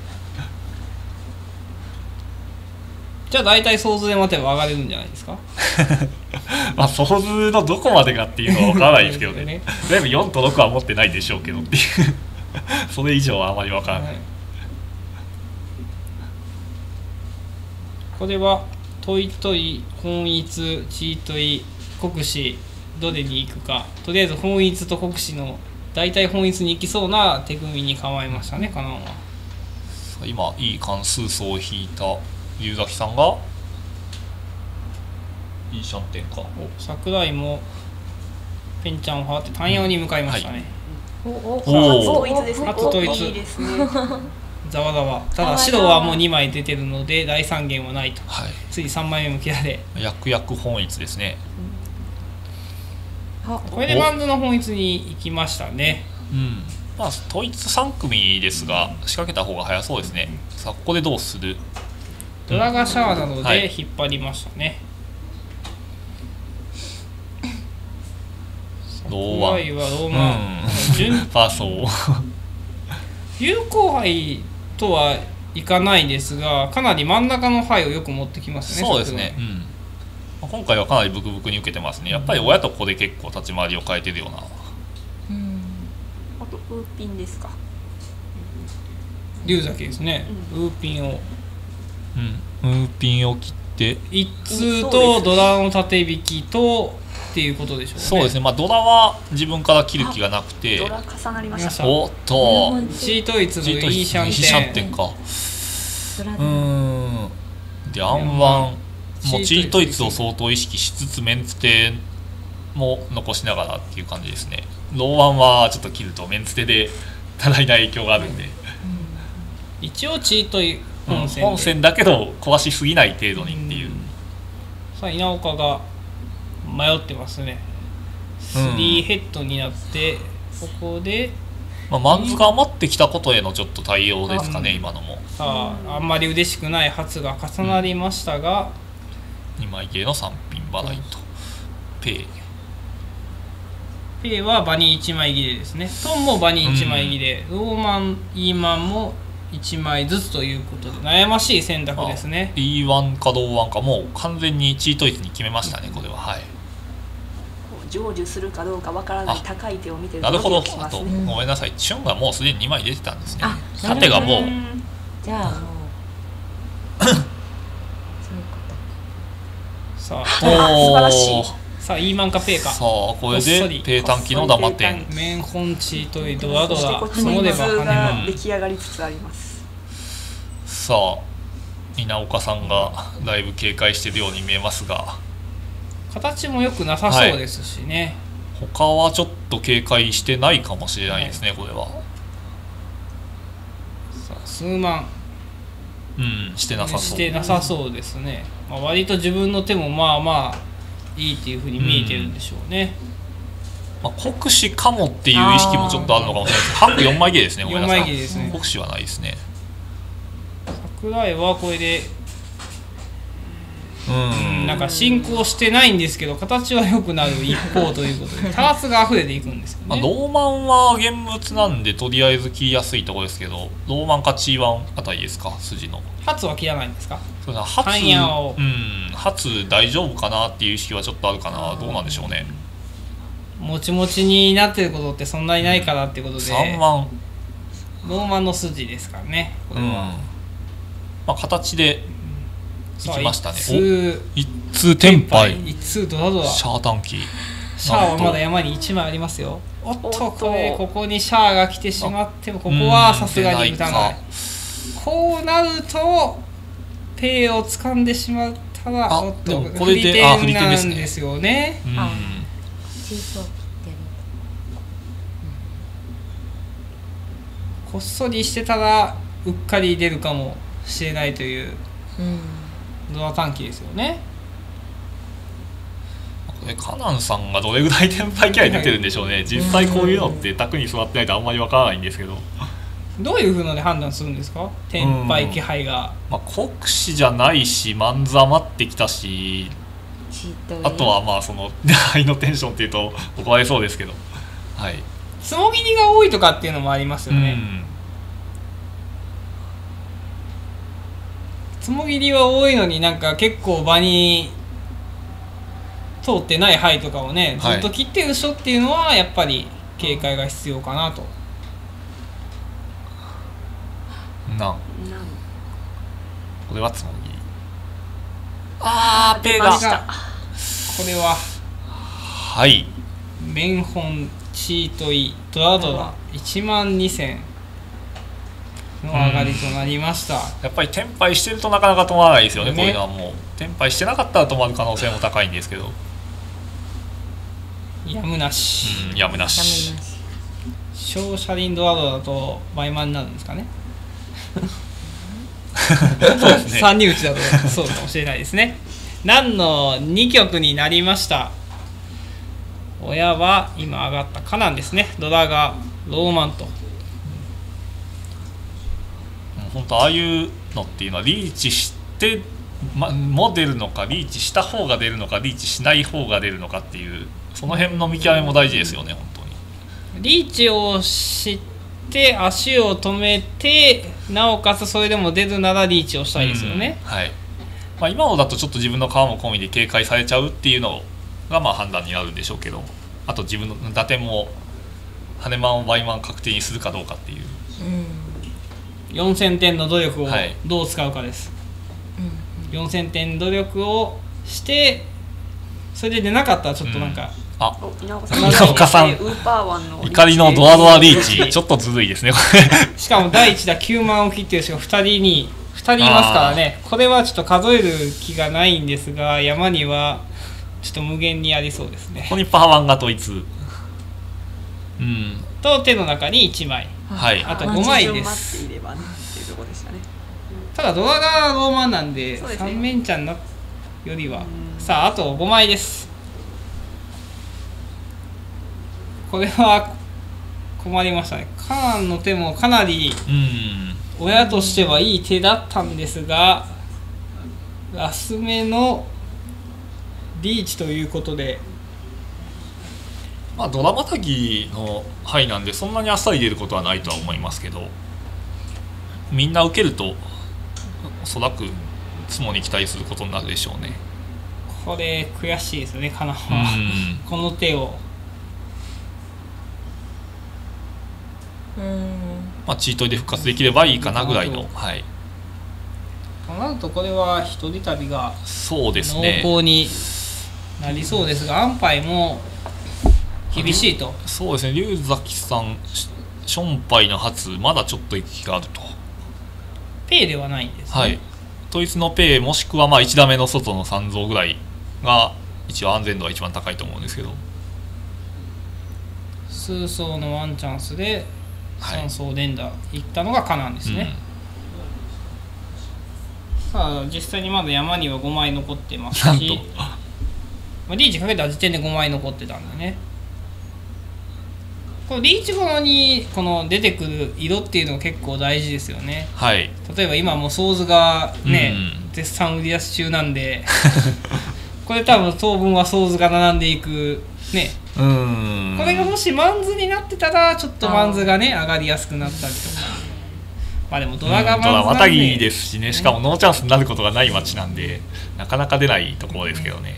じゃあ大体想像で待てば上がれるんじゃないですか。 まあ想像のどこまでかっていうのは分からないですけどね。だいぶよんとろくは持ってないでしょうけどっていうそれ以上はあまり分からない、はい。 これはトイトイ、本一、チートイ、国士どれに行くか。とりあえず本一と国士の大体本一に行きそうな手組みに構えましたね、カナンは。 今いい関数層を引いた龍崎さんがいいシャンテンか。 桜井もペンちゃんを払って単陽に向かいましたね。 おお、初統一ですね。 初統一。いいですね。ざわざわ。ただ白はもうにまい出てるので大三元はないと。はい、次さんまいめも切られ。 薬薬本一ですね。 これでバンドの本一に行きましたね。 うん。まあ統一さん組ですが仕掛けた方が早そうですね。さあここでどうする。 ドラガシャワーなどで引っ張りましたね。 ローワン。 はローマン。順パーソー。 有効杯とはいかないですが、かなり真ん中の牌をよく持ってきますね。 そうですね。うん、今回はかなりブクブクに受けてますね。やっぱり親と子で結構立ち回りを変えてるような。 うん、あとウーピンですか。 龍崎ですね。うん、ウーピンを。 うん、ウーピンを切って一通とドラの縦引きとっていうことでしょうね。 そうですね。まあドラは自分から切る気がなくて、 ドラ重なりました。 おっとチートイツのいいシャンテン。 いいシャンテンか。うん。でアンワンもチートイツを相当意識しつつメンツテも残しながらっていう感じですね。ローワンはちょっと切るとメンツテで多大な影響があるんで、うん、 一応チートイ本線、うん、本線だけど壊しすぎない程度にっていう、うん、 さあ稲岡が迷ってますね。 スリーヘッドになってここで、 まあ、マンズが余ってきたことへのちょっと対応ですかね、今のも。 さああんまり嬉しくない発が重なりましたが、 にまい切れのさんピン払いとペイペイはバニーいちまい切れですね。トンもバニーいちまい切れ、うん、ローマンイーマンもいちまいずつということで悩ましい選択ですね。 イーワン か同ワンかもう完全にチート率に決めましたね、これは。はい、 成就するかどうかわからない高い手を見てるなるほど。あととごめんなさい、チュンがもうすでににまい出てたんですね。縦がもうじゃあもうそういうことさあ素晴らしい。 さあイーマンかペイか。 さあこれでペイ短期のダマ点。 メンホンチートイドラドラそしてこっちの図が出来上がりつつあります。 さあ稲岡さんがだいぶ警戒しているように見えますが、 形も良くなさそうですしね、 はい、他はちょっと警戒してないかもしれないですね、はい、これは。 さあ数万うんしてなさそうしてなさそうですね、まあ、割と自分の手もまあまあいいっていうふうに見えてるんでしょうね、 うん、まあ、国士かもっていう意識もちょっとあるのかもしれないです。ハックよんまい切れですね。 よんまい切れですね。 国士はないですね。 桜井はこれでうんなんか進行してないんですけど形は良くなる一方ということでタースが溢れていくんですよね。 まあ、ローマンは現物なんでとりあえず切りやすいところですけど、ローマンかチーワンあたりですか、筋の。 初は切らないんですか。 そうだ、初、うん、初大丈夫かなっていう意識はちょっとあるかな。どうなんでしょうね。 もちもちになってることってそんなにないかなってことで、 さんまんローマンの筋ですからね、これは。 うん、まあ、形でいきましたね。 一通テンパイ、 一通ドラドラ、 シャー短期。 シャーはまだ山にいちまいありますよ。おっとこれここにシャーが来てしまってもここはさすがに打たない。こうなるとペイを掴んでしまったらおっと振り点なんですよね。こっそりしてたらうっかり出るかもしれないというドラ短期ですよね。 これカナンさんがどれぐらいテンパイ気合い出てるんでしょうね。実際こういうのって卓に座ってないとあんまりわからないんですけど、 どういうふうので判断するんですか、テンパイ気配が。 まあ、国士じゃないしマンズ余ってきたし、あとはまあそのハイのテンションっていうと怒られそうですけど、はい、 つもぎりが多いとかっていうのもありますよね。つもぎりは多いのになんか結構場に通ってない牌とかをねずっと切ってる人っていうのはやっぱり警戒が必要かなと。 なんこれはつもぎり。 あーペガ。これははいメンホンチートイドラドラいちまんにせんの上がりとなりました。 やっぱりテンパイしてるとなかなか止まらないですよね。こういうのはもうテンパイしてなかったら止まる可能性も高いんですけど、 やむなし、 うん、やむなし。 小車輪ドラドラだと倍満になるんですかね。 そうですね、 さんに打ちだとそうかもしれないですね。何のに局になりました。親は今上がったカナンですね。ドラがローマンと。 本当ああいうのっていうのはリーチして、ま、も出るのかリーチした方が出るのかリーチしない方が出るのかっていうその辺の見極めも大事ですよね。本当にリーチをして足を止めてなおかつそれでも出るならリーチをしたいですよね。 うん、はい、まあ、今のだとちょっと自分の皮も込みで警戒されちゃうっていうのがまあ判断になるんでしょうけど、あと自分の打点もハネマンを倍マン確定にするかどうかっていう、 うん、よんせんてんの努力をどう使うかです、はい、よんせんてん努力をしてそれで出なかったらちょっとなんか、 うん、あ稲岡さん怒りのドアドアリーチちょっとずるいですね。 しかもだいいち打きゅうまんを切ってる人がふたりにふたりいますからね。これはちょっと数える気がないんですが山にはちょっと無限にありそうですね。 ここにパワーワンが統一、 うん、と手の中にいちまい、はい、あとごまいです。ただドラがローマンなんでさん面ちゃんのよりはさああとごまいです。 これは困りましたね。カナンの手もかなり親としてはいい手だったんですが、ラス目のリーチということで、 まあドラマタギの牌なんでそんなにあっさり出ることはないとは思いますけど、みんな受けるとおそらくツモに期待することになるでしょうね。 これ悔しいですよね、カナンはこの手を。 うん、 まあチートで復活できればいいかなぐらいの。はい。 となるとこれは一人旅がそうですね。 濃厚になりそうですが、安牌も厳しいと。 そうですね。龍崎さん、ションパイの初まだちょっと行きがあると。 ペイではないんですね。 はい。統一のペイもしくはまあいち打目の外のさん増ぐらいが一応安全度は一番高いと思うんですけど。 数層のワンチャンスでさん層連打いったのがカナンですね。うん、さあ実際にまだ山にはごまい残ってますし、まあ、リーチかけた時点でごまい残ってたんでね。このリーチ後にこの出てくる色っていうのが結構大事ですよね。 はい、 例えば今もうソーズがね、うん、絶賛売り出し中なんでこれ多分当分はソーズが並んでいくね。うん、これがもしマンズになってたらちょっとマンズがね上がりやすくなったりとか。まあでもドラがマンズなんで、 うん、ドラまたぎですしね。しかもノーチャンスになることがない街なんでなかなか出ないところですけどね。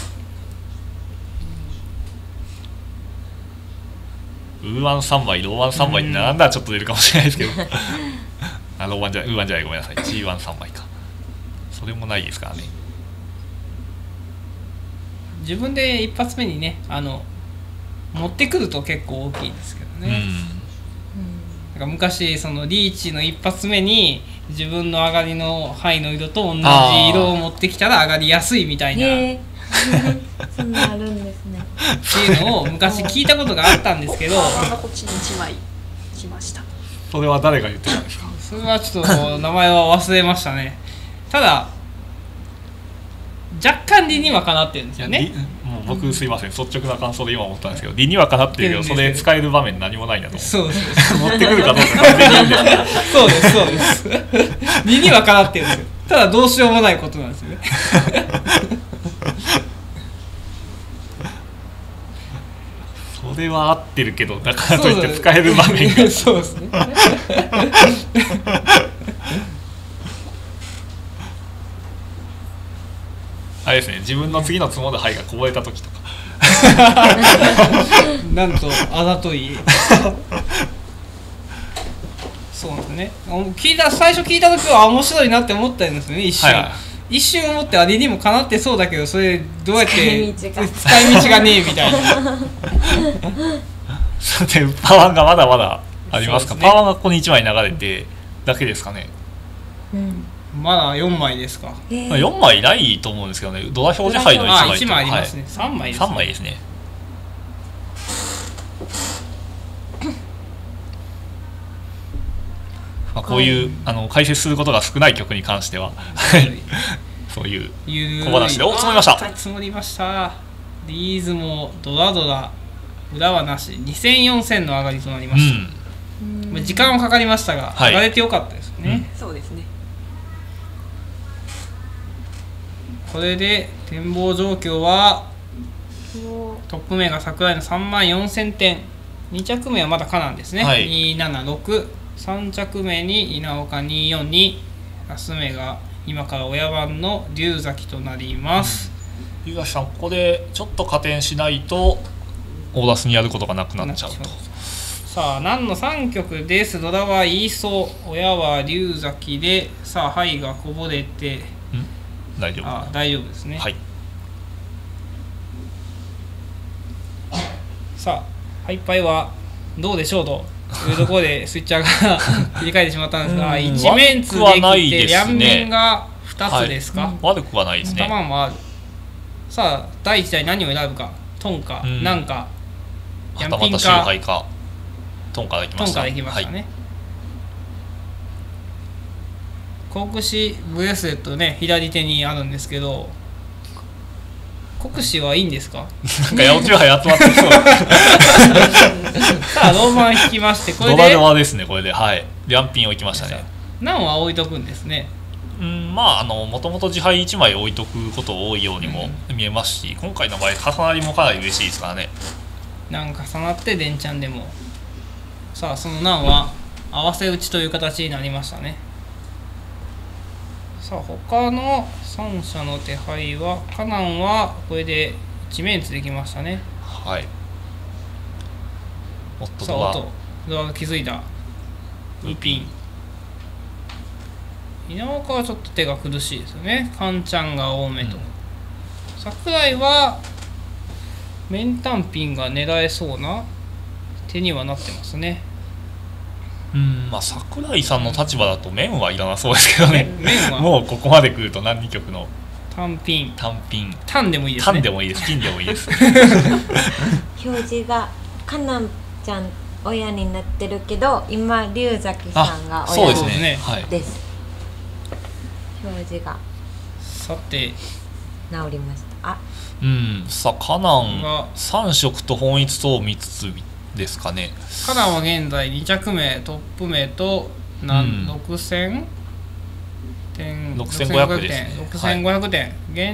ウーワンさんまい、ローワンさんまいに並んだらちょっと出るかもしれないですけど、うん、あローワンじゃない、ウーワンじゃない、ごめんなさい、ジーワンさんまいか。それもないですからね。 自分で一発目にね、あの持ってくると結構大きいですけどね。うん、なんか昔そのリーチの一発目に自分の上がりの範囲の色と同じ色を持ってきたら上がりやすいみたいな。 そんなあるんですね。 っていうのを昔聞いたことがあったんですけど、 こっちにいちまい来ました。 それは誰が言ってたんですか？ それはちょっと名前は忘れましたね。ただ若干理にはかなってるんですよね。 もう僕すいません、率直な感想で今思ったんですけど、理にはかなってるけどそれ使える場面何もないなと思って。 そうです持ってくるかどうか完全にいいんですからそうですそうです理にはかなってるんですよ。ただどうしようもないことなんですよねそれは合ってるけど、だからといって使える場面がそうですねあれですね、自分の次の積もる牌がこぼれた時とかなんとあざといそうなんですね。聞いた最初聞いた時は面白いなって思ったんですよね、一瞬、はいはい、一瞬思ってあれにもかなってそうだけど、それどうやって使い道がねえみたいなさてパワーがまだまだありますか？ね、パワーがここにいちまい流れてだけですかね。 うん、まだよんまいですか。 えー、よんまいないと思うんですけどね。ドラ表示牌のいちまいと。 あ、いちまいありますね。はい、さんまいですね。 さんまいですね。まあこういう、あの解説することが少ない曲に関してはそういう小話でお積もりました。 積もりました。リーズもドラドラ裏はなしにせんよんせんの上がりとなりました。うん、時間はかかりましたが、はい、上がれてよかったですね。 うん、そうですね。 これで展望状況はトップ目が桜井のさんまんよんせんてん、に着目はまだカナンですね、はい、にななろく、さん着目に稲岡によんに、ラス目が今から親番の龍崎となります。 龍崎さん、ここでちょっと加点しないとオーダースにやることがなくなっちゃうと。 さあ何のさん局です。ドラはイーソ、親は龍崎で、さあ牌がこぼれて大丈夫。 あ、大丈夫ですね。はい。さあハイパイはどうでしょうというところでスイッチャーが切り替えてしまったんですが、一面つできて両面がふたつですか。 悪くはないですね。 頭もある。さあだいいち台何を選ぶか。トンかなんかヤンピンかかトンからいきました。 トンからいきましたね。コークシブレスレットね、左手にあるんですけど、 国士はいいんですか？ なんか八百長杯集まってきそうさあローマン引きまして、これでドバドバですね。これではい両ピン置きましたね。 難は置いとくんですね。 うん、まああのもともと自敗いちまい置いとくこと多いようにも見えますし、今回の場合重なりもかなり嬉しいですからね。 難重なって連チャンでも、さあその難は合わせ打ちという形になりましたね。さあ他のさん者の手配は、カナンはこれでいちメンツできましたね。 はい。おっとさあおっとドアが気づいた。にピン。稲岡はちょっと手が苦しいですよね。カンちゃんが多めと、うん、櫻井は面単ピンが狙えそうな手にはなってますね。 うんまあ櫻井さんの立場だと面はいらなそうですけどね。面はもうここまで来ると何曲の単ピン単ピン単でもいいですね。 単でもいいです。金でもいいです表示がカナンちゃん親になってるけど、今龍崎さんが親ですね。はい。 表示がさて治りました。あうんさあカナンさん色と本一とみっつですかね。 カナンは現在に着目トップ名と何、うん、ろくせんてんろくせんごひゃくですね。 ろくせんごひゃくてん、はい、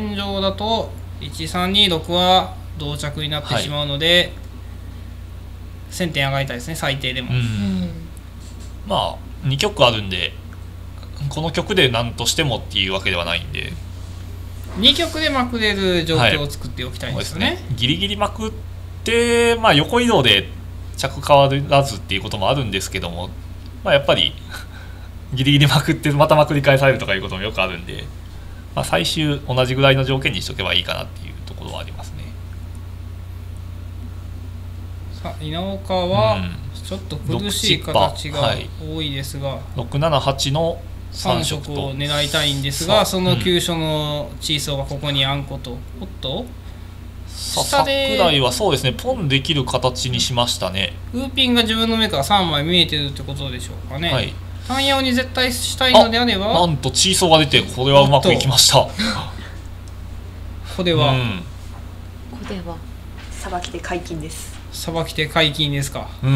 現状だといちさんにろくは同着になってしまうので、はい、せんてん上がりたいですね、最低でも。うん、 まあに曲あるんでこの曲で何としてもっていうわけではないんで、 に曲でまくれる状況を作っておきたいんですね。はい、そうですね。 ギリギリまくって、まあ、横移動で着変わらずっていうこともあるんですけども、まあ、やっぱりギリギリまくってまたまくり返されるとかいうこともよくあるんで、まあ、最終同じぐらいの条件にしとけばいいかなっていうところはありますね。 さあ稲岡はちょっと苦しい形が多いですが、 ろくななはちのさん色を狙いたいんですが、その急所のチーソーがここにあんこと、おっと下で櫻井はそうですね、ポンできる形にしましたね。 ウーピンが自分の目からさんまい見えてるってことでしょうかね。はい、単ヤオに絶対したいのであれば、 なんとチーソーが出て、これはうまくいきました。これは、うん、 これはさばきで解禁です。 さばきで解禁ですか。 うん。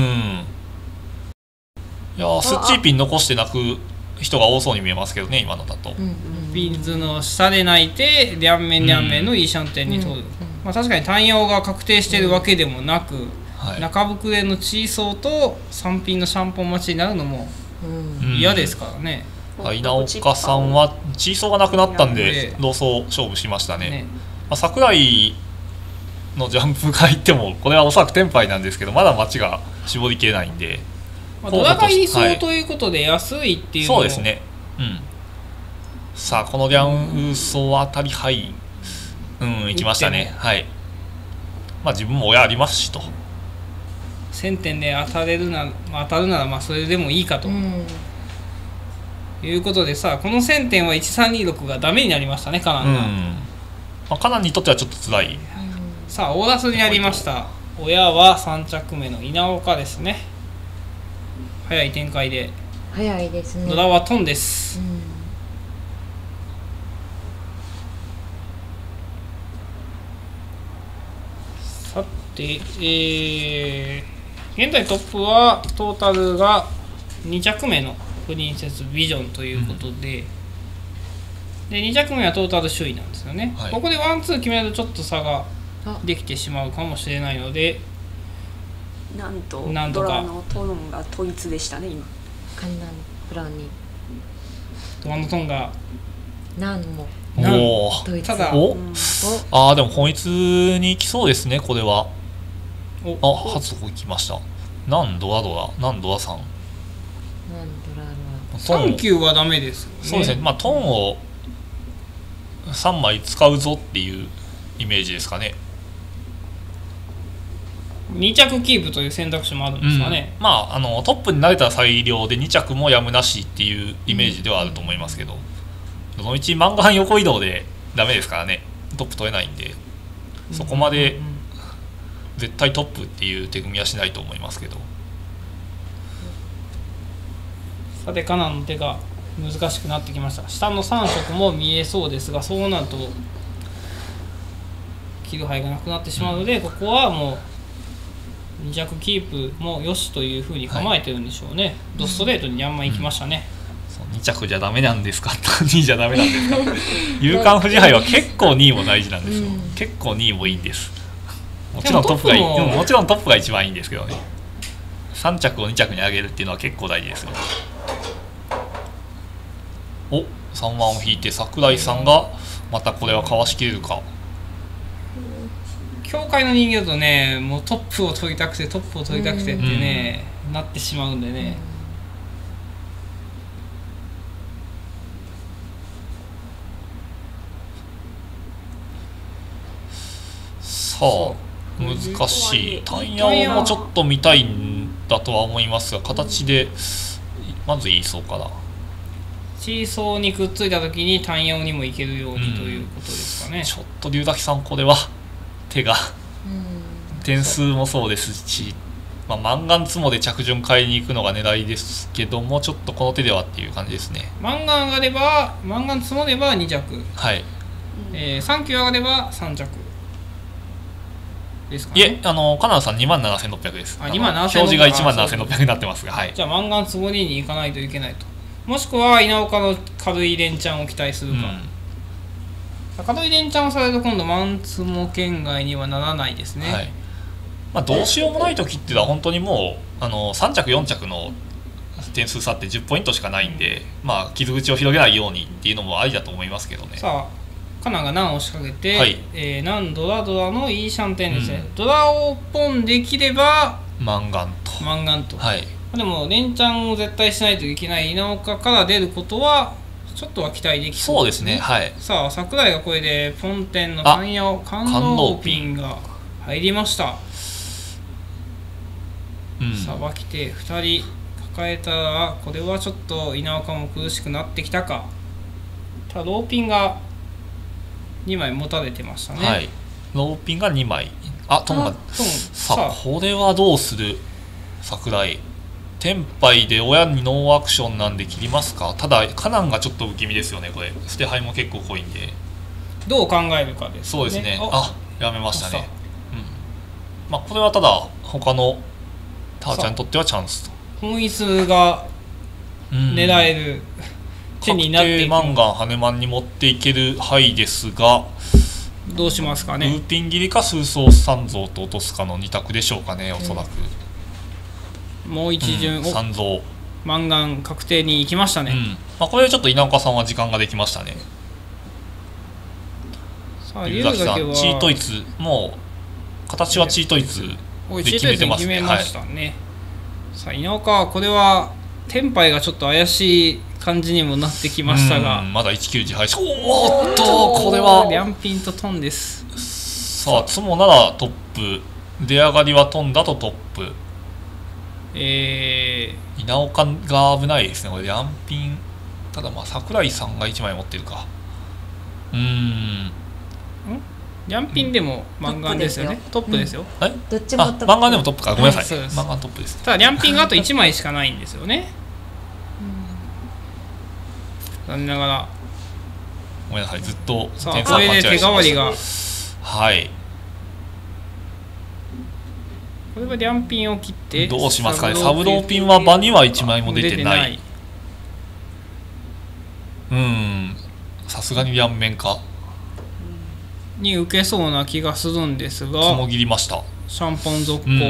いやスッチーピン残して泣く人が多そうに見えますけどね、今のだと。 うんうん、ピンズの下で泣いて両面両面のいいシャンテンに通る、うんうん、まあ、確かに単ヤオが確定してるわけでもなく、うん、はい、中膨れのチーソーとさんピンのシャンポン待ちになるのも嫌ですからね。 うん、稲岡さんはチーソーがなくなったんで同走勝負しましたね。ね、まあ、櫻井のジャンプから言ってもこれはおそらくテンパイなんですけど、まだ待ちが絞りきれないんで、 まあ、ドラがいそうということで安いっていうのも、はい、そうですね。うん。さあこのリャンウソあたり、はい、うん、行きましたね。はい。まあ自分も親ありますしと。 せんてんで当たれるな当たるならまあそれでもいいかと、うん、いうことで、さあこのせんてんはいちさんにろくがダメになりましたね、カナンが。うん、 まあ、カナンにとってはちょっと辛い。うん、 さあオーダスになりました。親はさん着目の稲岡ですね。早い展開で、 早いですね。 ドラはトンです。うん、さて、えー、現在トップはトータルがに着目のプリンセスビジョンということで、うん、でに着目はトータル首位なんですよね。はい、ここでワンツー決めるとちょっと差ができてしまうかもしれないので、 なんとドラのトーンが統一でしたね。今カンナンプラにドラのトーンが何もおお、ただ、お、うん、ああでも本一に行きそうですね、これは。あ、初行きました。なんドラドラ、なんドラさん。なんドラドラ。さん級はダメですよね。 そうですね。まあトーンをさんまい使うぞっていうイメージですかね。 に着キープという選択肢もあるんですかね。 うん、まああのトップに慣れた最良でに着もやむなしっていうイメージではあると思いますけど。うん、どのみちマンガン横移動でダメですからね、トップ取れないんで、そこまで絶対トップっていう手組みはしないと思いますけど。 さてカナンの手が難しくなってきました。下のさん色も見えそうですが、そうなるとキル牌がなくなってしまうので、うん、ここはもうに着キープもよしというふうに構えてるんでしょうね、はい、ドストレートにヤンマン行きましたね、 うん、に着じゃダメなんですかにいじゃダメなんですか有冠富士杯は結構にいも大事なんですよ、うん、結構にいもいいんです。もちろんトップがいい、も, もちろんトップが一番いいんですけどね、さん着をに着に上げるっていうのは結構大事ですよ。おさんばんを引いて櫻井さんがまたこれはかわしきれるか。 協会の人形だとね、もうトップを取りたくてトップを取りたくてってね、うん、なってしまうんでね、 さあ難しい。タイヤをもちょっと見たいんだとは思いますが、形でまずいいそうかな。 シーソーにくっついた時に単葉にもいけるようにということですかね、うん、 ちょっと龍崎さんこれは手が、うん、点数もそうですし、まあ、マンガンツモで着順変えに行くのが狙いですけども、ちょっとこの手ではっていう感じですね。 マンガン上がればマンガンツモればに着、 はい、 えー、さん級上がればさん着ですかね。 いえ、あのカナダさんにまんななせんろっぴゃくです。 あ、にまんななせんろっぴゃく表示がいちまんななせんろっぴゃくになってますが、はい、じゃあマンガンツモリに行かないといけないと。もしくは稲岡の軽い連チャンを期待するか、うん、軽い連チャンをされると今度マンツモ圏外にはならないですね、はい、 まあ、どうしようもない時っていうのは本当にもうあのさん着よん着の点数差ってじゅっポイントしかないんで、まあ、傷口を広げないようにっていうのもありだと思いますけどね。 さあカナが難を仕掛けて、 はい、 えー、難ドラドラのいいシャンテンですね、うん、ドラをポンできればマンガンとマンガンと、 はい、 でも連チャンを絶対しないといけない稲岡から出ることはちょっとは期待できそうですね。 そうですね、はい、 さあ櫻井がこれでポンテンの単葉感動ピンが入りました。さばき手ふたり抱えたらこれはちょっと稲岡も苦しくなってきたか。ただローピンがにまい持たれてましたね、 はい、ローピンがにまい、あトンがさあこれはどうする。櫻井テンパイで親にノーアクションなんで切りますか。ただカナンがちょっと不気味ですよね。これ捨て牌も結構濃いんでどう考えるかですね。 そうですね。あやめましたね、うん、まあこれはただ他のターちゃんにとってはチャンスと。 本質が狙える、うん、手になっていくマンガン羽マンに持っていける牌ですがどうしますかね。 ルーピン切りか数層三像と落とすかのに択でしょうかね、おそらく、 うん、もう一巡、 うん、三像マンガン確定に行きましたね、 うん、まあ、これでちょっと稲岡さんは時間ができましたね。 さあ龍崎さんチートイツもう形はチートイツで決めてますね。 ましたね、はい、さあ稲岡これはテンパイがちょっと怪しい感じにもなってきましたが、 まだいちきゅう自敗し、おーっとこれはリャンピンとトンです。 さあツモならトップ、出上がりはトンだとトップ、 えー、稲岡が危ないですねこれ。リャンピンただまあ櫻井さんがいちまい持ってるか。うーんリャンピンでもマンガンですよね。トップですよ。 うん、どっちもトップ。 マンガンでもトップか。ごめんなさい。マンガントップです。 ただリャンピンがあといちまいしかないんですよね。残念ながら。 ごめんなさい。ずっと点数が間違えてます。これで手代わりが。 はい。 これはリャンピンを切ってどうしますかね。サブローピンは場にはいちまいも出てない。うん。さすがに両面か。 に受けそうな気がするんですが、 つもぎりました。 シャンポン続行、うん、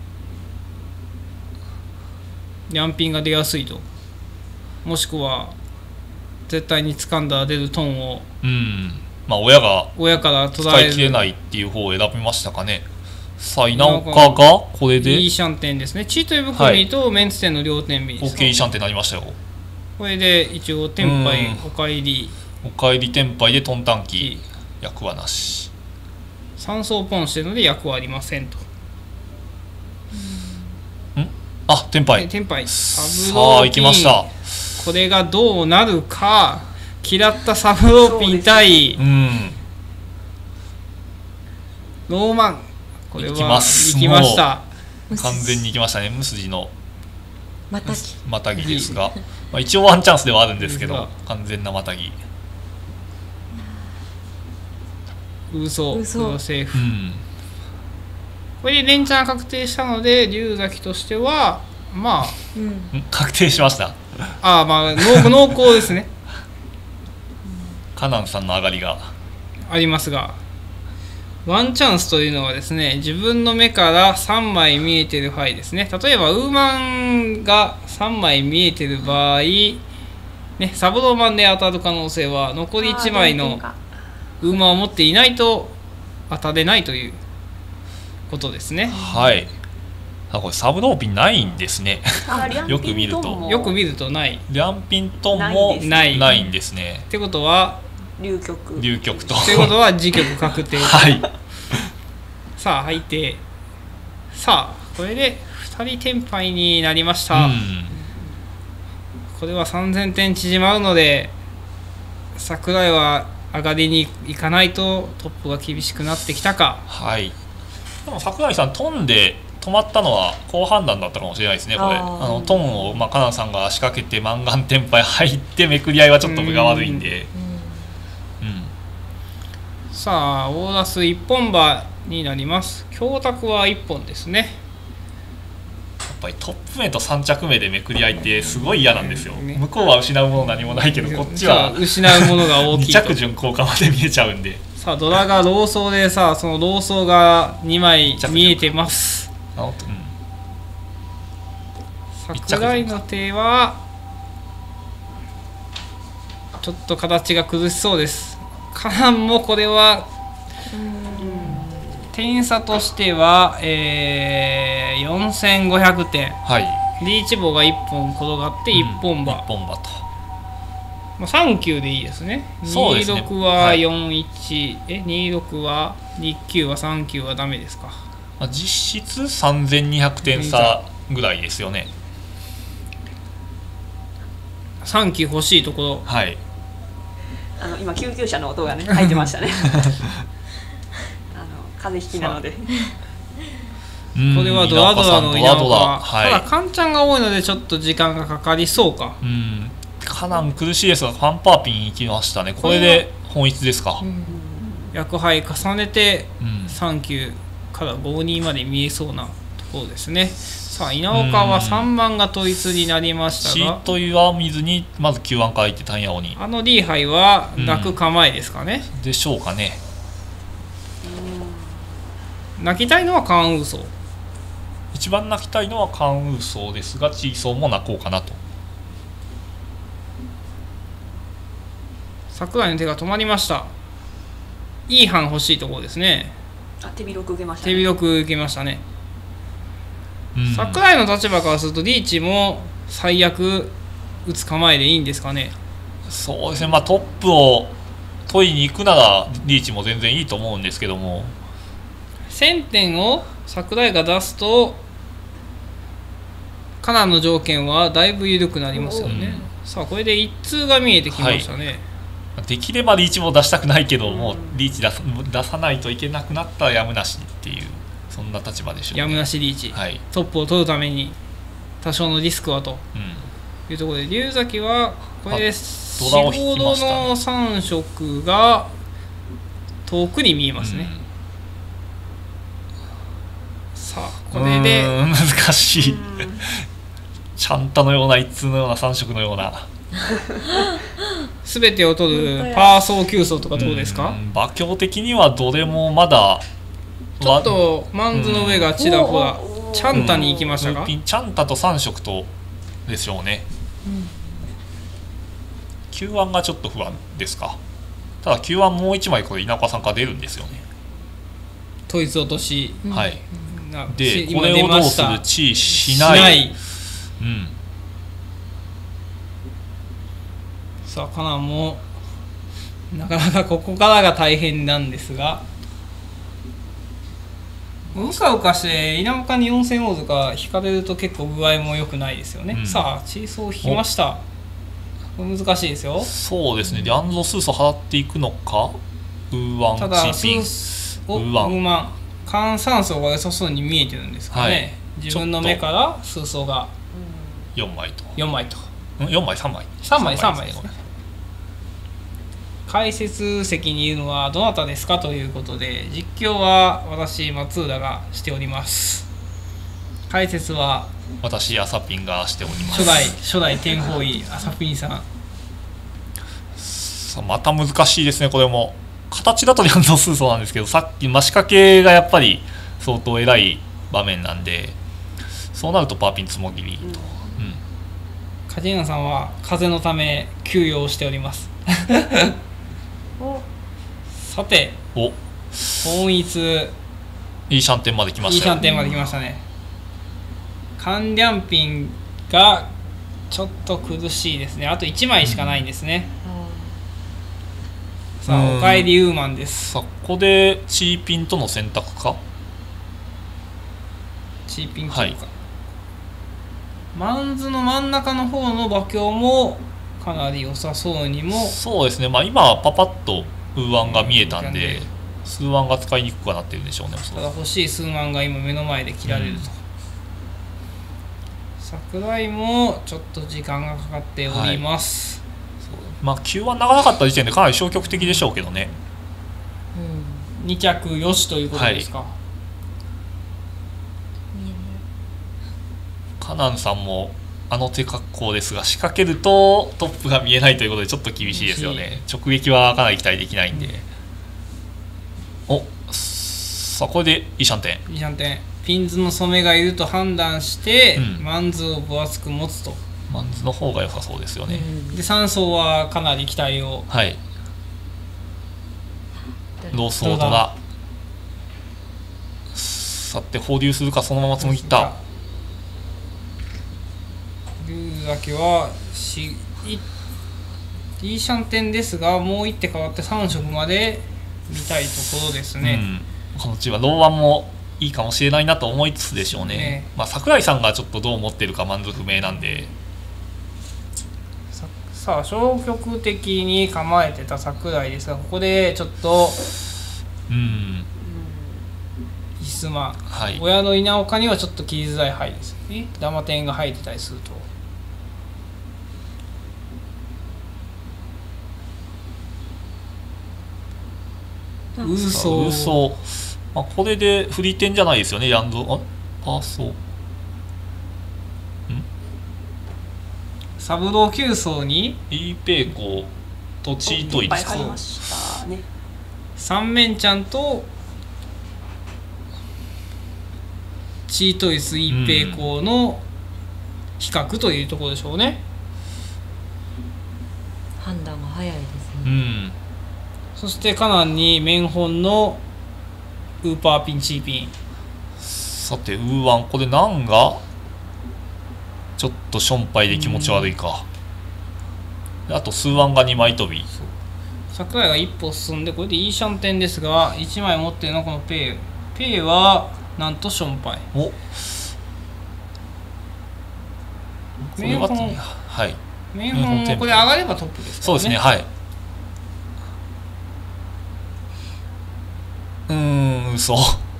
リャンピンが出やすいと、もしくは絶対に掴んだら出るトンを、 うん、まあ親が親から捉える使い切れないっていう方を選びましたかね。さあ稲岡がこれでいいシャンテンですね。チートイブクミとメンツテンの両天秤、 はい、OK いいシャンテンになりましたよ。 これで一応テンパイおかえりおかえりテンパイでトンタンキー役はなし、 さん層ポンしてるので役はありませんと。 んあテンパイテンパイサブローピン、さあ行きました。 これがどうなるか。嫌ったサブローピン対、 うん、 ローマン、これは行きます。 行きました。 完全に行きましたね。無筋のまたぎまたぎですが、まあ、一応ワンチャンスではあるんですけど完全なまたぎ。 ウソウソセーフ、 うん、 これで連チャン確定したので龍崎としてはまあ、 うん、確定しました。 ああまあ濃厚ですね。 カナンさんの上がりがありますが、ワンチャンスというのはですね、自分の目からさんまい見えてる範囲ですね。例えばウーマンがさんまい見えてる場合、ね、サブローマンで当たる可能性は残りいちまいのウーマンを持っていないと当たれないということですね。 はい。あ、これサブローピンないんですね。よく見るとよく見るとない。 リャンピントンもないないんですね。 ってことは流局流局とということは自局確定。 はい。 さあ入って、さあこれでふたり転敗になりました。うん、これはさんぜんてん縮まるので櫻井は上がりに行かないとトップが厳しくなってきたか。 はい。でも櫻井さん飛んで止まったのは好判断だったかもしれないですね。これあのトンを、まあ、カナンさんが仕掛けてマンガン転敗入ってめくり合いはちょっと分が悪いんで、 うんうん、さあオーダスいっぽん馬になります。強卓はいっぽんですね。 やっぱりトップ目とさん着目でめくり合いってすごい嫌なんですよ、ね、向こうは失うもの何もないけどこっちは失うものが大きいとに着順効果まで見えちゃうんで、 さあドラがローソーでさあそのローソーがにまい見えてます。うん、櫻井の手はちょっと形が崩しそうです。カナンもこれは点差としては、えー、よんせんごひゃくてん、 はい、 リーチ棒がいっぽん転がっていっぽん馬、 うん、いっぽん馬と、 まあ、さんきゅうでいいですね。 そうですね。 にじゅうろくはよんいち、はい、えにじゅうろくはいっきゅうはさんきゅうはダメですか。 実質さんぜんにひゃくてん差ぐらいですよね。 さんきゅう欲しいところ。 はい。 あの今救急車の音がね入ってましたね。あの風邪ひきなので。これはドラドラの稲岡。ただカンちゃんが多いのでちょっと時間がかかりそうか。 うん。カナン苦しいですがファンパーピン行きましたね。これで本一ですか。 薬杯重ねてさんきゅうからごにまで見えそうなところですね。さあ稲岡はさんばんが統一になりましたが、 シートは見ずにまずきゅうばんからいってタンヤオにあのリーハイは泣く構えですかね、 うん、でしょうかね。 泣きたいのはカンウーソー。 一番泣きたいのはカンウーソーですがチーソーも泣こうかなと。 櫻井の手が止まりました。いい班欲しいところですね。 あ、手広く受けましたね。 手広く受けましたね。櫻井の立場からするとリーチも最悪打つ構えでいいんですかね。 そうですね、まあ、トップを取りに行くならリーチも全然いいと思うんですけども、 せんてんを櫻井が出すとカナンの条件はだいぶ緩くなりますよね、うん、さあこれで一通が見えてきましたね、 はい、できればリーチも出したくないけど、うん、もうリーチ出さ、出さないといけなくなったらやむなしっていうそんな立場でしょうね。 やむなしリーチ、 はい、 トップを取るために多少のリスクはというところで、龍崎はこれでシボドのさん色が遠くに見えますね、うん、さあこれで難しいちゃんたのような一通のようなさん色のようなすべてを取るパーソー急走とかどうですか。 馬強的にはどれもまだちょっとマンズの上がちらほらチャンタに行きましたか、うん、 チャンタとさん色とでしょうね、うん、きゅうわんがちょっと不安ですか。ただきゅうわんもういちまいこれ稲岡さんから出るんですよね。 統一落とし、 はい、でこれをどうする地位しない、しない、うん、 さあカナンもなかなかここからが大変なんですが、うかうかして稲岡によんせん大塚引かれると結構具合も良くないですよね、うん、さあチーソーを引きました。難しいですよ。 そうですね。でアンゾスーソ払っていくのかウーワンただスースウーワンウーマン換酸素が良さそうに見えてるんですかね、はい、自分の目からスーソーがよんまいとよんまいとよんまいさんまいさんまいさんまいですね。 解説席にいるのはどなたですかということで、実況は私松浦がしております。解説は私アサピンがしております。 初代初代天宝位アサピンさん。 さあまた難しいですね。これも形だとリャンドスーソーなんですけど、さっき増し掛けがやっぱり相当偉い場面なんで、そうなるとパーピンつもぎりと、うんうん、 カジーナさんは風のため休養をしておりますさて、 お本一いいシャンテンまで来ましたよ。 いいシャンテンまで来ましたね。カンリャンピンがちょっと苦しいですね。あといちまいしかないんですね、うん、さあおかえりウーマンです。 さあここでチーピンとの選択か、 チーピン切るか、はい、マンズの真ん中の方の馬鏡もかなり良さそうにも。 そうですね、まあ今パパッとウーワンが見えたんで、スーワンが使いにくくはなってるでしょうね。 ただ欲しいスーワンが今目の前で切られると、うん、桜井もちょっと時間がかかっております、 はい、まあきゅうワン長かった時点でかなり消極的でしょうけどね、 うん、に着よしということですか、はい、 カナンさんもあの手格好ですが、仕掛けるとトップが見えないということでちょっと厳しいですよね。直撃はかなり期待できないんで、うん、おさあこれでいいシャンテンいいシャンテンピンズの染めがいると判断して、うん、マンズを分厚く持つと。 マンズの方が良さそうですよね、うん、 でさん層はかなり期待を、 はい、ロースオートだ。さて放流するか、そのままつむぎった。 龍崎はしいいいシャンテンですが、もう一手変わってさん色まで見たいところですね、 うん、このチームはローワンもいいかもしれないなと思いつつでしょうね、ね、まあ、桜井さんがちょっとどう思ってるか満足不明なんで、 さ, さあ消極的に構えてた桜井ですが、ここでちょっとうんイスマ、 はい、 親の稲岡にはちょっと切りづらい牌ですね。ダマ点が入ってたりすると。ウーソー、 ウーソー、まあ、これでフリー点じゃないですよね。ヤンドあパーソーんサブローきゅう層にイーペイコとチートイですか。 三面ちゃんとチートイスイーペイコの比較というところでしょうね、 うん、判断が早いですね、 うん、 そしてカナンに面本のウーパーピンチーピン。 さてウーワン、これナンがちょっとションパイで気持ち悪いか、うん、あとスーワンがにまい飛び。 桜井が一歩進んで、これでいいシャンテンですが、いちまい持ってるのはこのペイペイはなんとションパイ。 おこれははい、 面本もこれ上がればトップですからね。 そうですね、はい。うーん、嘘。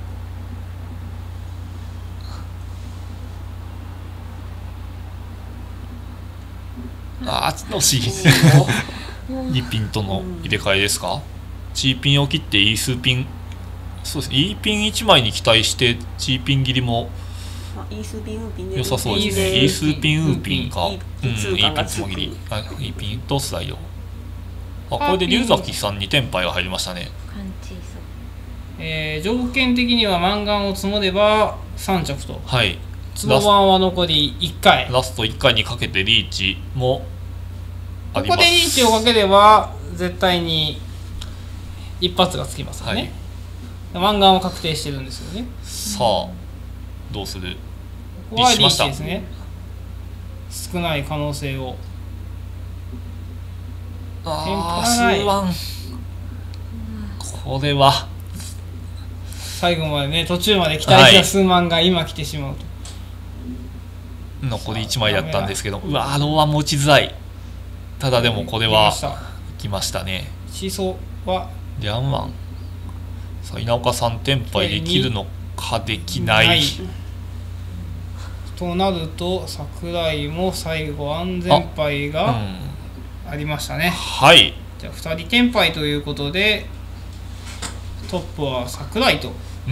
あー、惜しい。にピンとの入れ替えですか。チーピンを切ってイースピン、そうですね、イーピンいちまいに期待してチーピン切りも良さそうですね。イースピンウーピンか、うん、イーピンつもぎり、イーピンとスライド。あ、これで龍崎さんにテンパイが入りましたね。 えー、条件的にはマンガンを積もればさん着と、 はい、 ツノバンは残りいっかい、 ラストいっかいにかけてリーチもあります。 ここでリーチをかければ絶対に一発がつきますよね、はい、マンガンは確定してるんですよね。 さあどうする。 ここはリーチですね。少ない可能性を。 ああ、スーワン、これは最後までね、途中まで期待した数万が今来てしまうと、 はい、残りいちまいだったんですけど、うわー、ローワンも打ちづらい。ただでもこれはきましたね。 シソはリャンワン、さあ稲岡さんテンパイできるのかできない、ないとなると桜井も最後安全牌がありましたね、 うん、はい。 じゃあふたり転敗ということでトップは桜井と、 うん、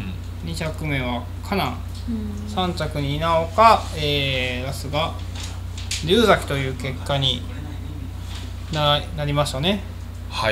に着目はカナン、さん着に稲岡、えー、ラスが龍崎という結果に な, なりましたね。 はい。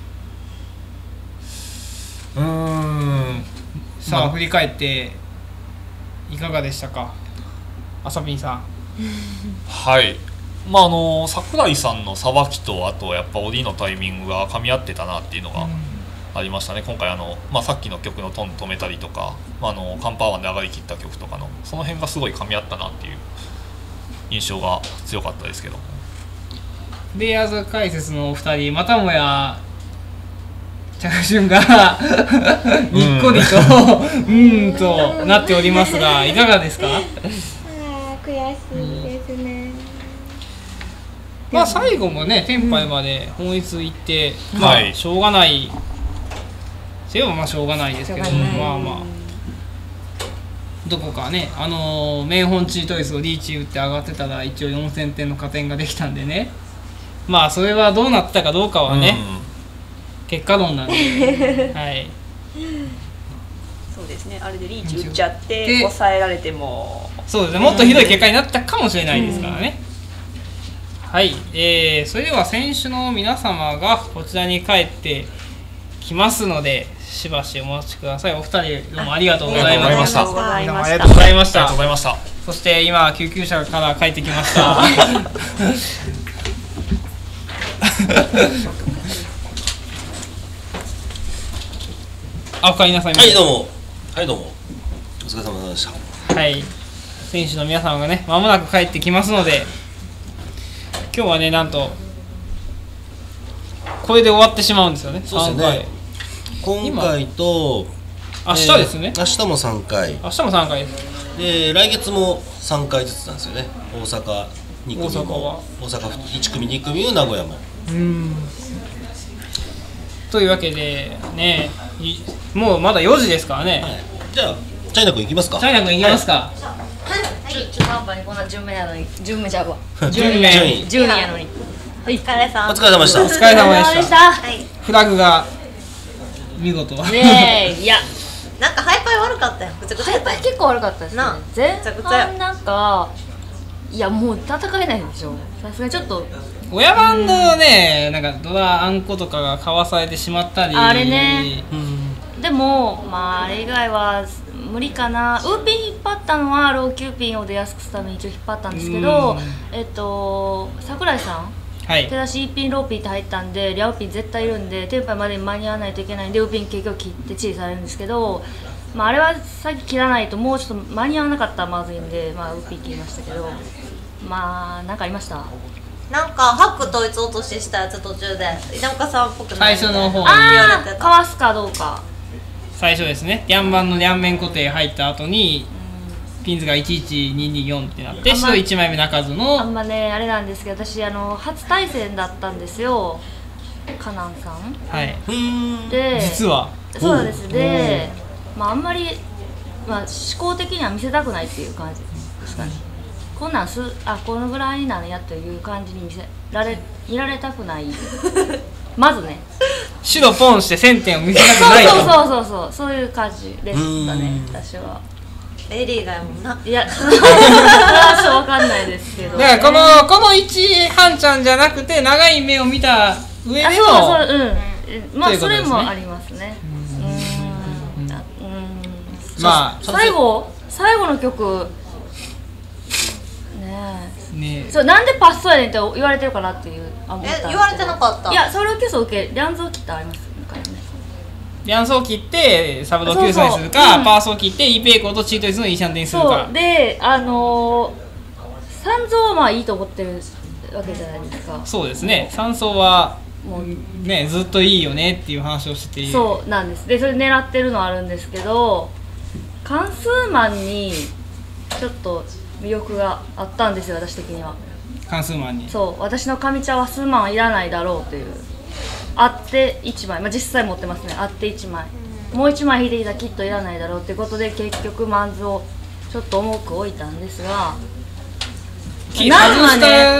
うーん。 さあ、まあ、振り返っていかがでしたか、あさぴんさん。 はい。まああの桜井さんのさばきと、あとやっぱ降りのタイミングが噛み合ってたなっていうのがありましたね。今回あの、まあ、さっきの曲のトン止めたりとか、まあ、あのカンパーワンで上がりきった曲とかのその辺がすごい噛み合ったなっていう印象が強かったですけども。 レイヤーズ解説のお二人、またもや着順がにっこりとうんとなっておりますが、いかがですか？ あ悔しいですね、 まあ最後もねテンパイまで本一行って、 うん、 まあ、 はい、 しょうがないせはまあしょうがないですけど、まあまあどこかね、あのー、名本チートイスをリーチ打って上がってたら一応よんせんてんの加点ができたんでね、まあそれはどうなってたかどうかはね、うん、結果論なんではい、 そうですね、あれでリーチ打っちゃって抑えられてもそうですね、もっとひどい結果になったかもしれないですからね、うん、はい、えー、それでは選手の皆様がこちらに帰ってきますのでしばしお待ちください。お二人どうもありがとうございました。 ありがとうございました。 ありがとうございました。 ありがとうございました。 そして今救急車から帰ってきましたあ、おかえりなさいませ。 はいどうも、はいどうも、お疲れ様でした。 はい、選手の皆様がねまもなく帰ってきますので、今日はねなんとこれで終わってしまうんですよね。 そうですね、今回と明日ですね、 えー、明日もさんかい、 明日もさんかいですで、来月もさんかいずつなんですよね。大阪に組も大阪いち組に組も名古屋も。 うーんというわけでね、もうまだよじですからね、はい、 じゃあチャイナ君行きますか。 チャイナ君行きますか。 はい、中途半端にこんな順目なのに、順目ちゃうわ順目順位やのに、 お疲れ様お疲れ様でした。 お疲れ様でした。フラグが見事ねえ、いやなんかハイパイ悪かったよ。ぐちゃぐちゃハイパイ結構悪かったですね。前半なんかいやもう戦えないでしょ。さすがにちょっと親バンドね、なんかドラあんことかがかわされてしまったり、 あれね、うん、でもまああれ以外は無理かな。ウーピン引っ張ったのはローキューピンを出やすくするために一応引っ張ったんですけど、えっと桜井さん、はい、手出しいっピンローピンって入ったんでリャオピン絶対いるんでテンパイまでに間に合わないといけないんでウーピン結局切ってチリされるんですけど、まあ、あれはさっき切らないともうちょっと間に合わなかったらまずいんで、まあ、ウーピン切りましたけど、まあなんかありました。 なんかハック統一落とししたやつ途中で稲岡さんっぽくない最初の方に言われてた。かわすかどうか最初ですね、両板の両面固定入った後にピンズがいちいちにによんってなって白いちまいめ泣かずのあんまねあれなんですけど、私あの初対戦だったんですよ、カナンさん。 はいで実はそうなんです。で、まあ、あんまり、まあ、思考的には見せたくないっていう感じですかね。こんなんすあこのぐらいなんやという感じに見せられいられたくないまずね白ポンしてせんてんを見せたくないとそうそうそうそうそういう感じでしたね、私は。 エリーがやもんな。 いやそれはちょっと分かんないですけど、 だからこのこの一半ちゃんじゃなくて長い目を見た上での、 あそうそううんまあそれもありますね。うんまあ最後最後の曲ねえ、そうなんでパスそうやねんって言われてるかなっていうあ思ったんですけど。 え言われてなかった。 いやそれを消す受けリャンズを切ってありますからね。 リャンソー切ってサブドキュースにするか、そうそう、うん、パーソー切ってイーペイコーとチートイズのイーシャンテにするか。 そうであのー、三蔵はまあいいと思ってるわけじゃないですか。 そうですね、三層はもうねずっといいよねっていう話をしている。 そうなんです。でそれ狙ってるのはあるんですけど、関数マンにちょっと魅力があったんですよ、私的には。 関数マンにそう私の上茶は数万はいらないだろうという、あっていちまい、まあ、実際持ってますね、あっていちまい、もういちまい引いてきたらきっといらないだろうってことで結局マンズをちょっと重く置いたんですが、 外した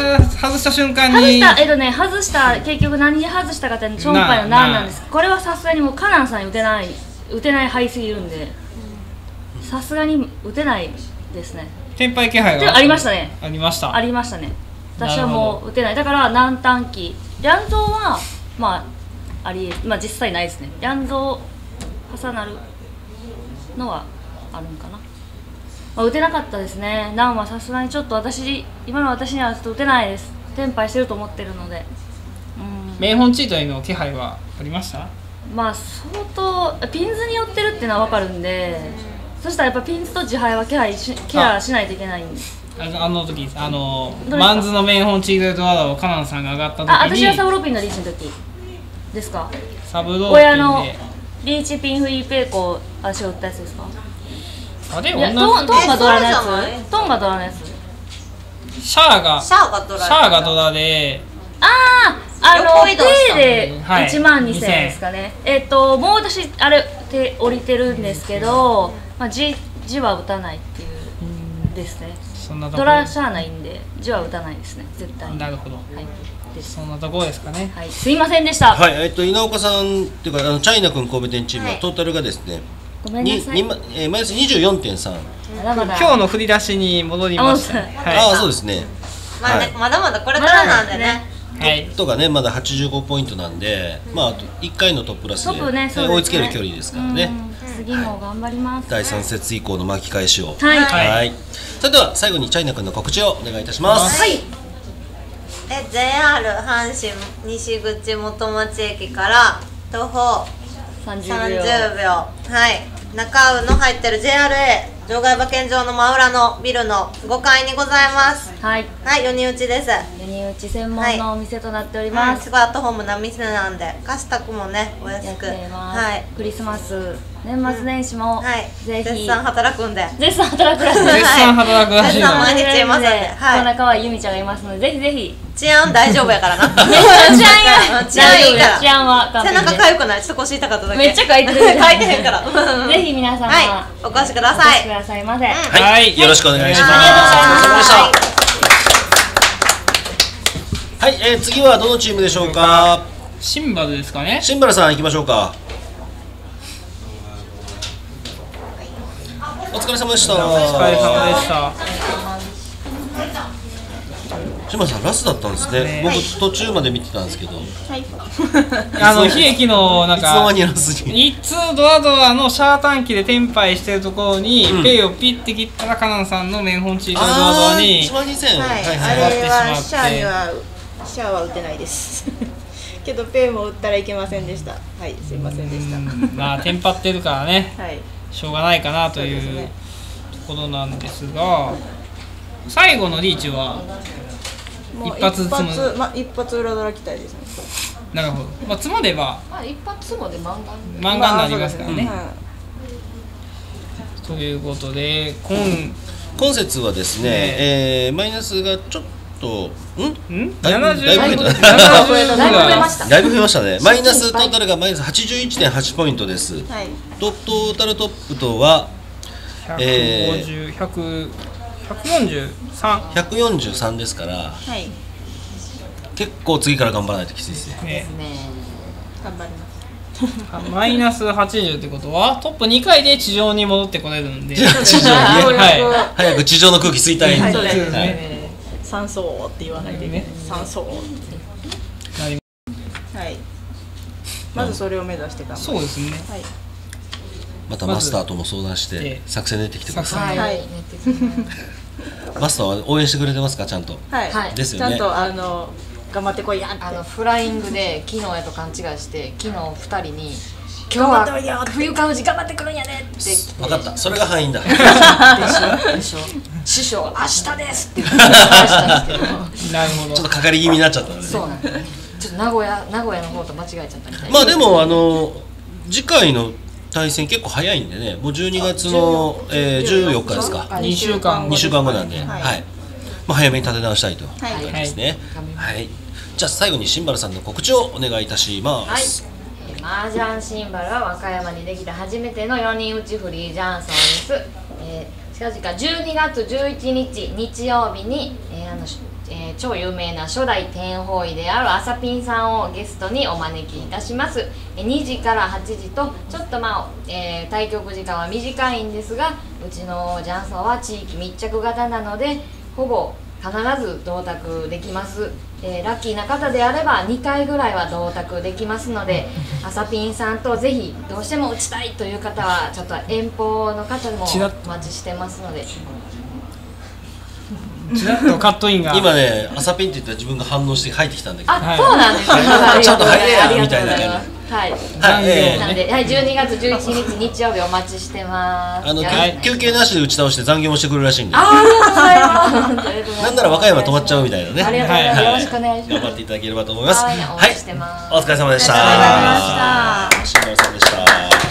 外した瞬間外しにたえっとね外した結局何で外したかってチョンパイの何なんです。これはさすがにもうカナンさんに打てない打てない範囲すぎるんでさすがに打てないですね。 テンパイ気配がありましたね。 ありましたありましたね。私はもう打てない。だから何短期リャンゾーはまあありえまあ実際ないですね。リャンゾー重なるのはあるんかな。まあ、打てなかったですね。ナンはさすがにちょっと私今の私にはちょっと打てないです。テンパイしてると思ってるので。 うん名本チートへの気配はありました？ まあ相当ピンズに寄ってるっていうのは分かるんで、そしたらやっぱピンズと自敗はケアしケアしないといけないんです。 あのあの時あのマンズの名本チートとワーダをカナンさんが上がった時にあ私はサブローピンのリーチの時ですか？ サブローピンで親のリーチピンフリーペイコ足を打ったやつですか？ あれいやトントンがドラのやつトンがドラのやつシャアがシャアがドラシャアがドラであああの横移動した手ではいいちまんにせんえんですかね、えっともう私あれ手降りてるんですけど、まあ、G, G は打たないっていうですね。 そんなとこドラしゃあないんで G は打たないですね絶対に。 なるほど、 はいそんなところですかね。 はい、すいませんでした。 はい、えっと稲岡さんっていうかあのチャイナ君神戸店チームはトータルがですね、 ごめんなさいににまえーマイナス にじゅうよんてんさん。 まだまだ今日の振り出しに戻りましたね。はいああそうですね。 まあね、 はいまだまだこれからなんでね。 はい。 とかねまだはちじゅうごポイントなんで、まああといっかいのトッププラスで、 トップねそうですね追いつける距離ですからね。 うん次も頑張ります。 だいさん節以降の巻き返しを。 はいはい。それでは最後にチャイナ君の告知をお願いいたします。 はい。 え ジェイアール 阪神西口元町駅から徒歩さんじゅさんじゅううびょう。 びょうはい中尾の入ってる ジェイアールエー 場外馬券場の真裏のビルのごかいにございますはい。 はいよにん打ちですよにん打ち専門のお店となっておりまますす。 ごいアットホームな店なんで貸し宅もねお安やっくてます。 はいクリスマス年末年始もはいぜひ絶賛働くんで絶賛働くらしい。 絶賛働くらしい絶賛毎日いますんではいこんな可愛いゆみちゃんがいますのでぜひぜひ。 治安大丈夫やからな治安や治安いいから治安は完背璧です中かゆくないちょっと腰痛かっただけめっちゃ書いてる。 書いてへんからぜひ皆様はいお越しくだおさい越しくださいませ。 は、 はいいよろしくお願いします。 はお疲れ様でした。はい、えー、次はどのチームでしょうか。 シンバルですかね。 新原さん行きましょうか。お疲れ様でした。 お疲れ様でした。 新原さんラスだったんですね。 ね僕途中まで見てたんですけど。 あの悲劇のなんかいつの間にラスに。 一通ドアドアのシャータン機でテンパイしてるところに、 うんペイをピッて切ったらカナンさんのメンホンチートのドアドアにいちまんにせん。 はい、 はいはいあれははいシャアにはシャアは打てないですけどペイも打ったらいけませんでした。はいすいませんでした。 うんまあテンパってるからねはいしょうがないかなというそうですねところなんですが、最後のリーチはもう一発一積む発ま一発裏ドラ期待ですね。 なるほど、まあ、積まればまあ一発もで漫画漫画になりますからね、 まあということで今今節はですね、えー、マイナスがちょっとんんだいぶななじゅうだいぶ増えたななじゅうだいぶ増えましただいぶ増えましたね。マイナストータルがマイナス はちじゅういってんはちポイントです。 はいトトータルトップとはえーひゃくごじゅう、ひゃく、ひゃくよんじゅうさんひゃくよんじゅうさんですからはい結構次から頑張らないときついですね。 ね、 ね頑張ります。 マイナスはちじゅうってことはトップにかいで地上に戻ってこれるんで地上にね、 は早く地上の空気吸いたいんで、 はいそうですねはい酸素って言わないといけない。酸素なりはい。まずそれを目指して頑張る。 そうですねはい。 またマスターとも相談しまずて作戦練ってきてください。 ははいいマスターは応援してくれてますかちゃんと。 はい。 はいですよねちゃんとあの頑張ってこいやんって。 あのフライングで昨日やと勘違いして昨日ふたりに「今日は冬川藤頑張ってくるんやね」って来て分かった。それが敗因だ。 でしょでしょ師匠明日ですって言って返したんですけどなるほどちょっとかかり気味になっちゃったんでね。 そうなんですねちょっと名古屋名古屋の方と間違えちゃったみたいまあでもあの次回の対戦結構早いんでね、もうじゅうにがつのえーじゅうよっかですか。 にしゅうかんにしゅうかんごなんで、はい。 はいまあ早めに立て直したいというはい感じですね。はい。じゃあ最後に新原さんの告知をお願いいたしまはいす。 えー麻雀シンバルは和歌山にできた初めてのよにん打ちフリージャンソンです、えー、近々じゅうにがつじゅういちにち日曜日に、えー、あのえー、超有名な初代天保医であるあさぴんさんをゲストにお招きいたします。えー、にじからはちじとちょっとまあ、えー、対局時間は短いんですが、うちのジャンソーは地域密着型なのでほぼ必ず同卓できます。えー、ラッキーな方であればにかいぐらいは同卓できますので、あさぴんさんとぜひどうしても打ちたいという方はちょっと遠方の方もお待ちしてますので。 ちらっとカットインが今ね、あさぴんって言ったら自分が反応して入ってきたんだけど、 あ、そうなんですね。 ちゃんと入れやみたいな感じ。 はい、 はい、えー、 なんで、はい、じゅうにがつじゅういちにち日曜日お待ちしてます。 あの、休憩なしで打ち倒して残業もしてくれるらしいんで。 ありがとうございます。 なんなら和歌山止まっちゃうみたいなね。 ありがとうございます。よろしくお願いします。 頑張っていただければと思います。 はい、お待ちしてます。 お疲れ様でした。 お疲れ様でした。 新丸さんでした。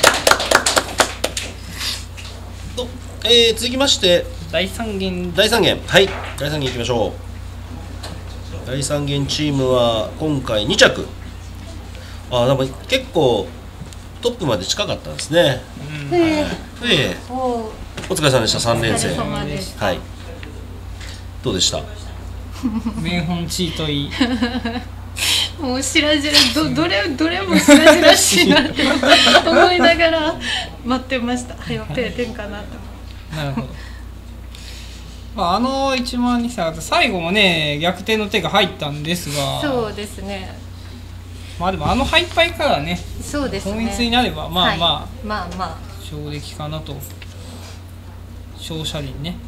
と、えー、続きまして第三元第三元はい第三元いきましょう。第三元チームは今回にちゃく。あ、なんか結構トップまで近かったんですね。 うん、えええ、お疲れ様でした。さんねんせい。はい。どうでした？ 名本チートいい。 もう白々どどれどれも白々しいなって思いながら待ってました。はよペーテンかなと。 なるほど。まああのいちまんにさん最後もね逆転の手が入ったんですが。 そうですね。 まあでもあの敗敗からね。 そうですね。 本一になればまあまあ、はい、 まあまあ衝撃かなと。小車輪ね。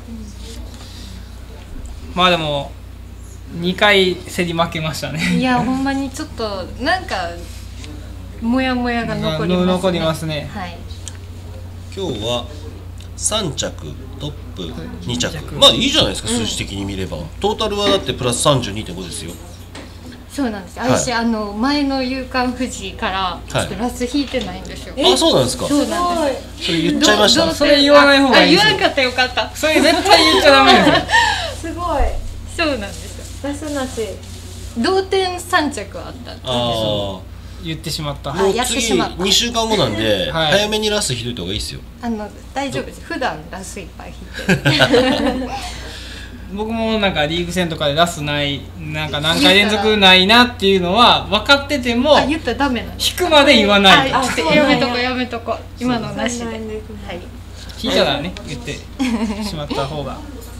うん、まあでも。にかい競り負けましたね。 いやほんまにちょっとなんかモヤモヤが残りますね。 残りますね。 はい。 今日はさんちゃくトップにちゃく、まあいいじゃないですか、数字的に見れば、うん、トータルはだってプラス さんじゅうにてんご ですよ。 そうなんです。私、はい、あの前の夕刊富士からプラス引いてないんですよ。 はい、あ、そうなんですか。 そうなんです。 それ言っちゃいました。 それ言わない方がいいですよ。 言わなかったよかった。 それ絶対言っちゃダメですよ。すごい。 そうなんです。 出すなし同点さんちゃくあったんです。 あ言ってしまった。 もう次にしゅうかんごなんで、はい、早めにラス引いといた方がいいですよ。 あの大丈夫です。普段ラスいっぱい引いて僕もなんかリーグ戦とかでラスないなんか何回連続ないなっていうのは分かってても、 あ言ったらダメなんです。 引くまで言わない。 ああやめとこやめとこ今のなしで、はい、 引いたらね言ってしまった方が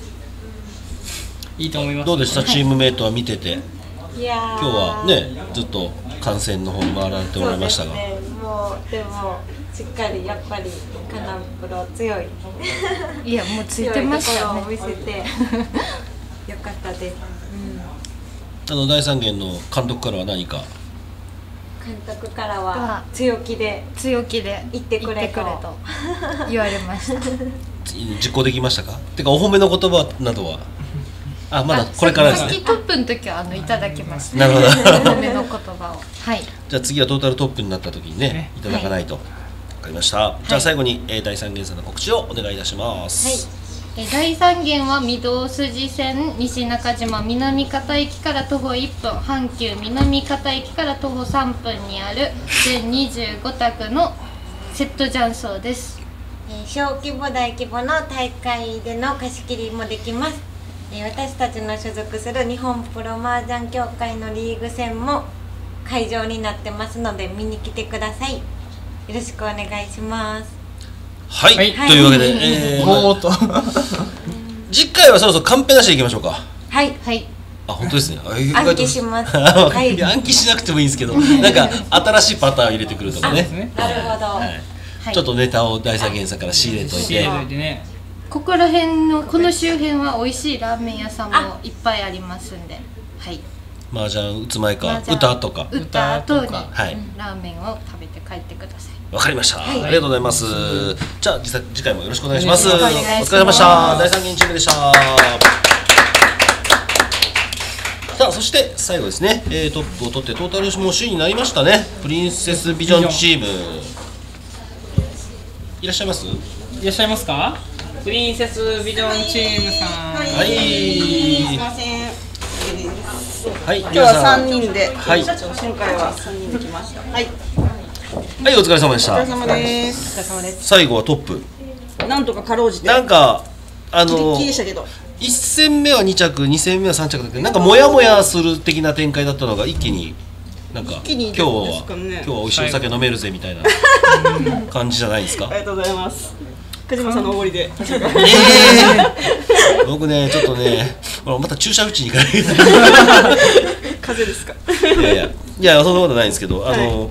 いいと思います。 どうでしたチームメイトは見てて。 いや今日はねずっと観戦の方に回られておられましたが、 ね、もうでもしっかりやっぱりカナプロ強いいやもうついてましたね。 強いところを見せてよかったです。 うん、あの第三元の監督からは何か。 監督からは強気で強気で言ってくれと言われました。 実行できましたか。てかお褒めの言葉などは。あ、まだこれからですね。 さっきトップの時はあのいただきました。 なるほど。 お褒めの言葉を。はい。 じゃあ次はトータルトップになった時にね、いただかないと。わかりました。じゃあ最後に第三元さんの告知をお願いいたします。 はい。第三元は御堂筋線西中島南方駅から徒歩いっぷん、阪急南方駅から徒歩さんぷんにある全にじゅうごたくのセット雀荘です。 小規模大規模の大会での貸し切りもできます。私たちの所属する日本プロ麻雀協会のリーグ戦も会場になってますので見に来てください。よろしくお願いします。 はい、はい、というわけで、えー、 ゴーと次回はそろそろカンペなしでいきましょうか。 はいはい。 あ、本当ですね。 暗記します。 はい、暗記しなくてもいいんですけど、なんか新しいパターンを入れてくるとかね。 なるほど、はいはい、ちょっとネタを第三元さんから仕入れといて、 ね、 ここら辺のこの周辺は美味しいラーメン屋さんもいっぱいありますんで、はい。 麻雀打つ前か歌とか打った後に、 はい、 ラーメンを食べて帰ってください。 わかりました、はい、ありがとうございます。じゃあ次回もよろしくお願いします。お疲れ様でした。第三元チームでした。さあそして最後ですね、えー、トップを取ってトータルもう首位になりましたね。プリンセスビジョンチームいらっしゃいます？ いらっしゃいますか？プリンセスビジョンチームさん。 はい。すみません。 はい。 今日は三人で。 はい。 今回は三人で来ました。はい。 はい、お疲れ様でした。 お疲れ様です。 最後はトップ。 なんとかかろうじて。 なんかあのギリギリでしたけど。 いっ戦目はに着、に戦目はさん着だけど、なんかモヤモヤする的な展開だったのが一気になんか、 今日は今日は美味しいお酒飲めるぜみたいな感じじゃないですか。 ありがとうございます。久島さんのおごりで。えー、僕ねちょっとね、また注射打ちに行かない。 風邪ですか。 いやいやいやそんなことないんですけど、あの、はい、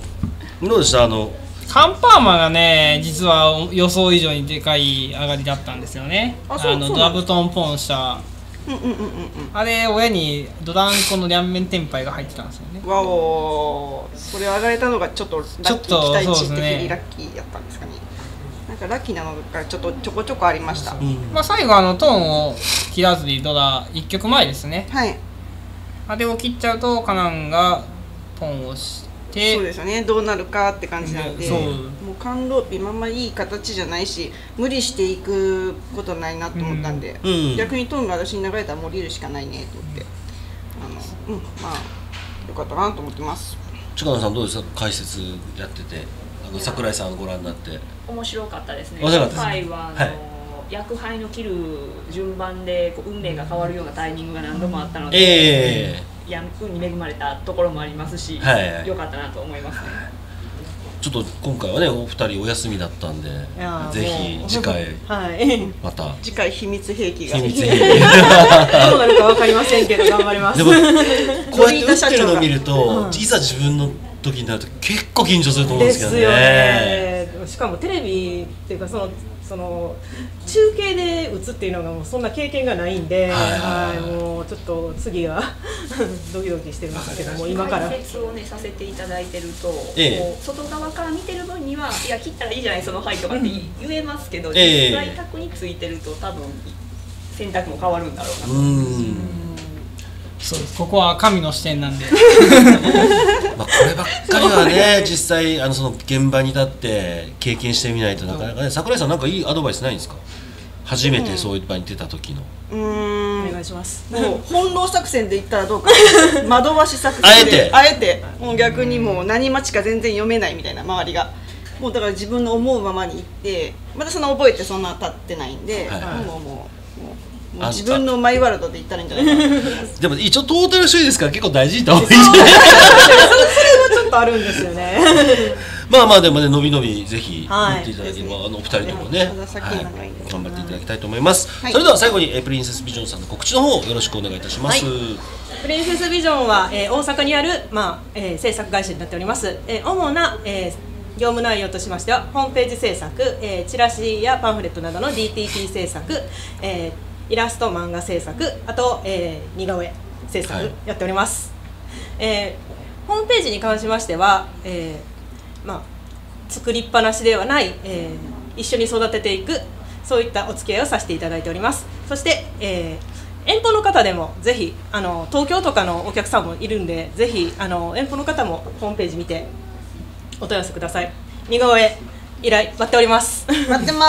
どうでしたあの。 カンパーマがね実は予想以上にでかい上がりだったんですよね。あの座布団ポンしたあれ親にドランコの両面天杯が入ってたんですよね。 わお、それ上がれたのがちょっとラッキー、期待値的にラッキーやったんですかね。なんかラッキーなのがちょっとちょこちょこありました。うん、 まあ最後あのトーンを切らずにドラいっきょくまえですね。 はい。 あれを切っちゃうとカナンがポンをして。 そうですよね、どうなるかって感じなんで、もうカンローピーあんまりいい形じゃないし無理していくことないなと思ったんで、うん、逆にトーンが私に流れたらもう降りるしかないねと思ってあの、うん、まあよかったかなと思ってます。 近野さんどうですか、解説やっててあの櫻井さんご覧になって。 面白かったですね。 面白かったですね。 今回はあの、はい、薬杯の切る順番でこう運命が変わるようなタイミングが何度もあったので、えーいや運に恵まれたところもありますし、良、はいはい、かったなと思いますね。 ちょっと今回はねお二人お休みだったんで、ぜひ次回、 はい、 また次回秘密兵器が秘密兵器どうなるかわかりませんけど頑張ります。 でもこうやって打ってるのを見ると、うん、いざ自分の時になると結構緊張すると思うんですけどね。 ですよね。しかもテレビっていうかそのその中継で打つっていうのがもうそんな経験がないんで、はいはいはい、もうちょっと次はドキドキしてるんですけども、今から解説をねさせていただいてると、ええ、もう外側から見てる分にはいや切ったらいいじゃないその範囲とかって言えますけど、うん、実際卓についてると多分選択も変わるんだろうなと思います。 そうです。ここは神の視点なんでまあこればっかりはね実際あのその現場に立って経験してみないとなかなかね。櫻井さんなんかいいアドバイスないんですか、初めてそういう場に出た時の。 うーん、 お願いします。 もう翻弄作戦で言ったらどうか惑わし作戦であえてあえてもう逆にもう何待ちか全然読めないみたいな周りがもうだから自分の思うままに行ってまたその覚えてそんな経ってないんで、はい、もうもうもうもう自分のマイワールドで言ったらいいんじゃないかなでも一応トータル首位ですから結構大事にした方がいいんじゃないそれはちょっとあるんですよねまあまあでもねのびのびぜひ打っていただければ、はい、あのお二人ともね、はい、頑張っていただきたいと思います、はい、それでは最後にえプリンセスビジョンさんの告知の方よろしくお願いいたします、はい、 プリンセスビジョンは、えー、大阪にある、まあえー、制作会社になっております、えー、主な、えー業務内容としましてはホームページ制作、えー、チラシやパンフレットなどの ディーティーピー 制作、えー、イラスト漫画制作、あと、えー、似顔絵制作やっております、はいえー、ホームページに関しましては、えーまあ、作りっぱなしではない、えー、一緒に育てていくそういったお付き合いをさせていただいております。そして、えー、遠方の方でもぜひあの東京とかのお客さんもいるんでぜひあの遠方の方もホームページ見てお問い合わせください。似顔絵依頼待っております。 待ってます。待ってます。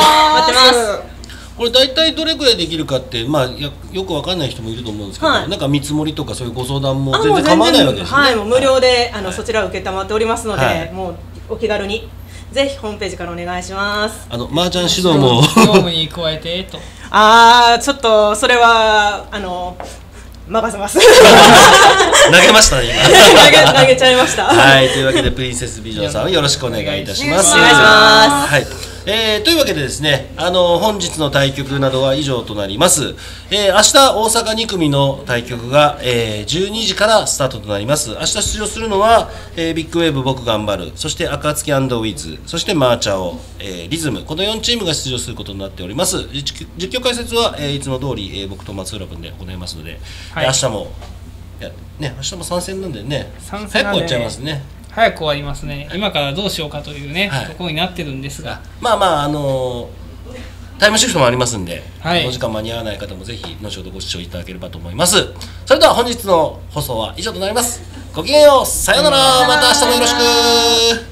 これ大体どれくらいできるかって、まあ、よくわかんない人もいると思うんですけど、はい、なんか見積もりとかそういうご相談も全然構わないわけですね。 はい、もう無料で、はい、あのそちらを受けたまっておりますので、はい、もうお気軽にぜひホームページからお願いします。 あの麻雀指導も業務に加えてとああちょっとそれはあの任せます投げましたね今投げ投げちゃいましたはいというわけでプリンセスビジョンさんよろしくお願いいたしますお願いしますはいえー、というわけでですねあの本日の対局などは以上となります、えー、明日大阪に組の対局が、えー、じゅうにじからスタートとなります。明日出場するのは、えー、ビッグウェーブ僕頑張るそして暁&ウィズそしてマーチャオ、えー、リズムこのよんチームが出場することになっております。実況解説は、えー、いつも通り、えー、僕と松浦君で行いますので、はい、明日もいや、ね、明日も参戦なんでね参戦なんで早く終わっちゃいますね。 早く終わりますね、はい、今からどうしようかというね、はい、ところになってるんですがまあまああのー、タイムシフトもありますんで、 はい、 お時間間に合わない方もぜひ後ほどご視聴いただければと思います。それでは本日の放送は以上となります。ごきげんようさようなら、また明日もよろしく。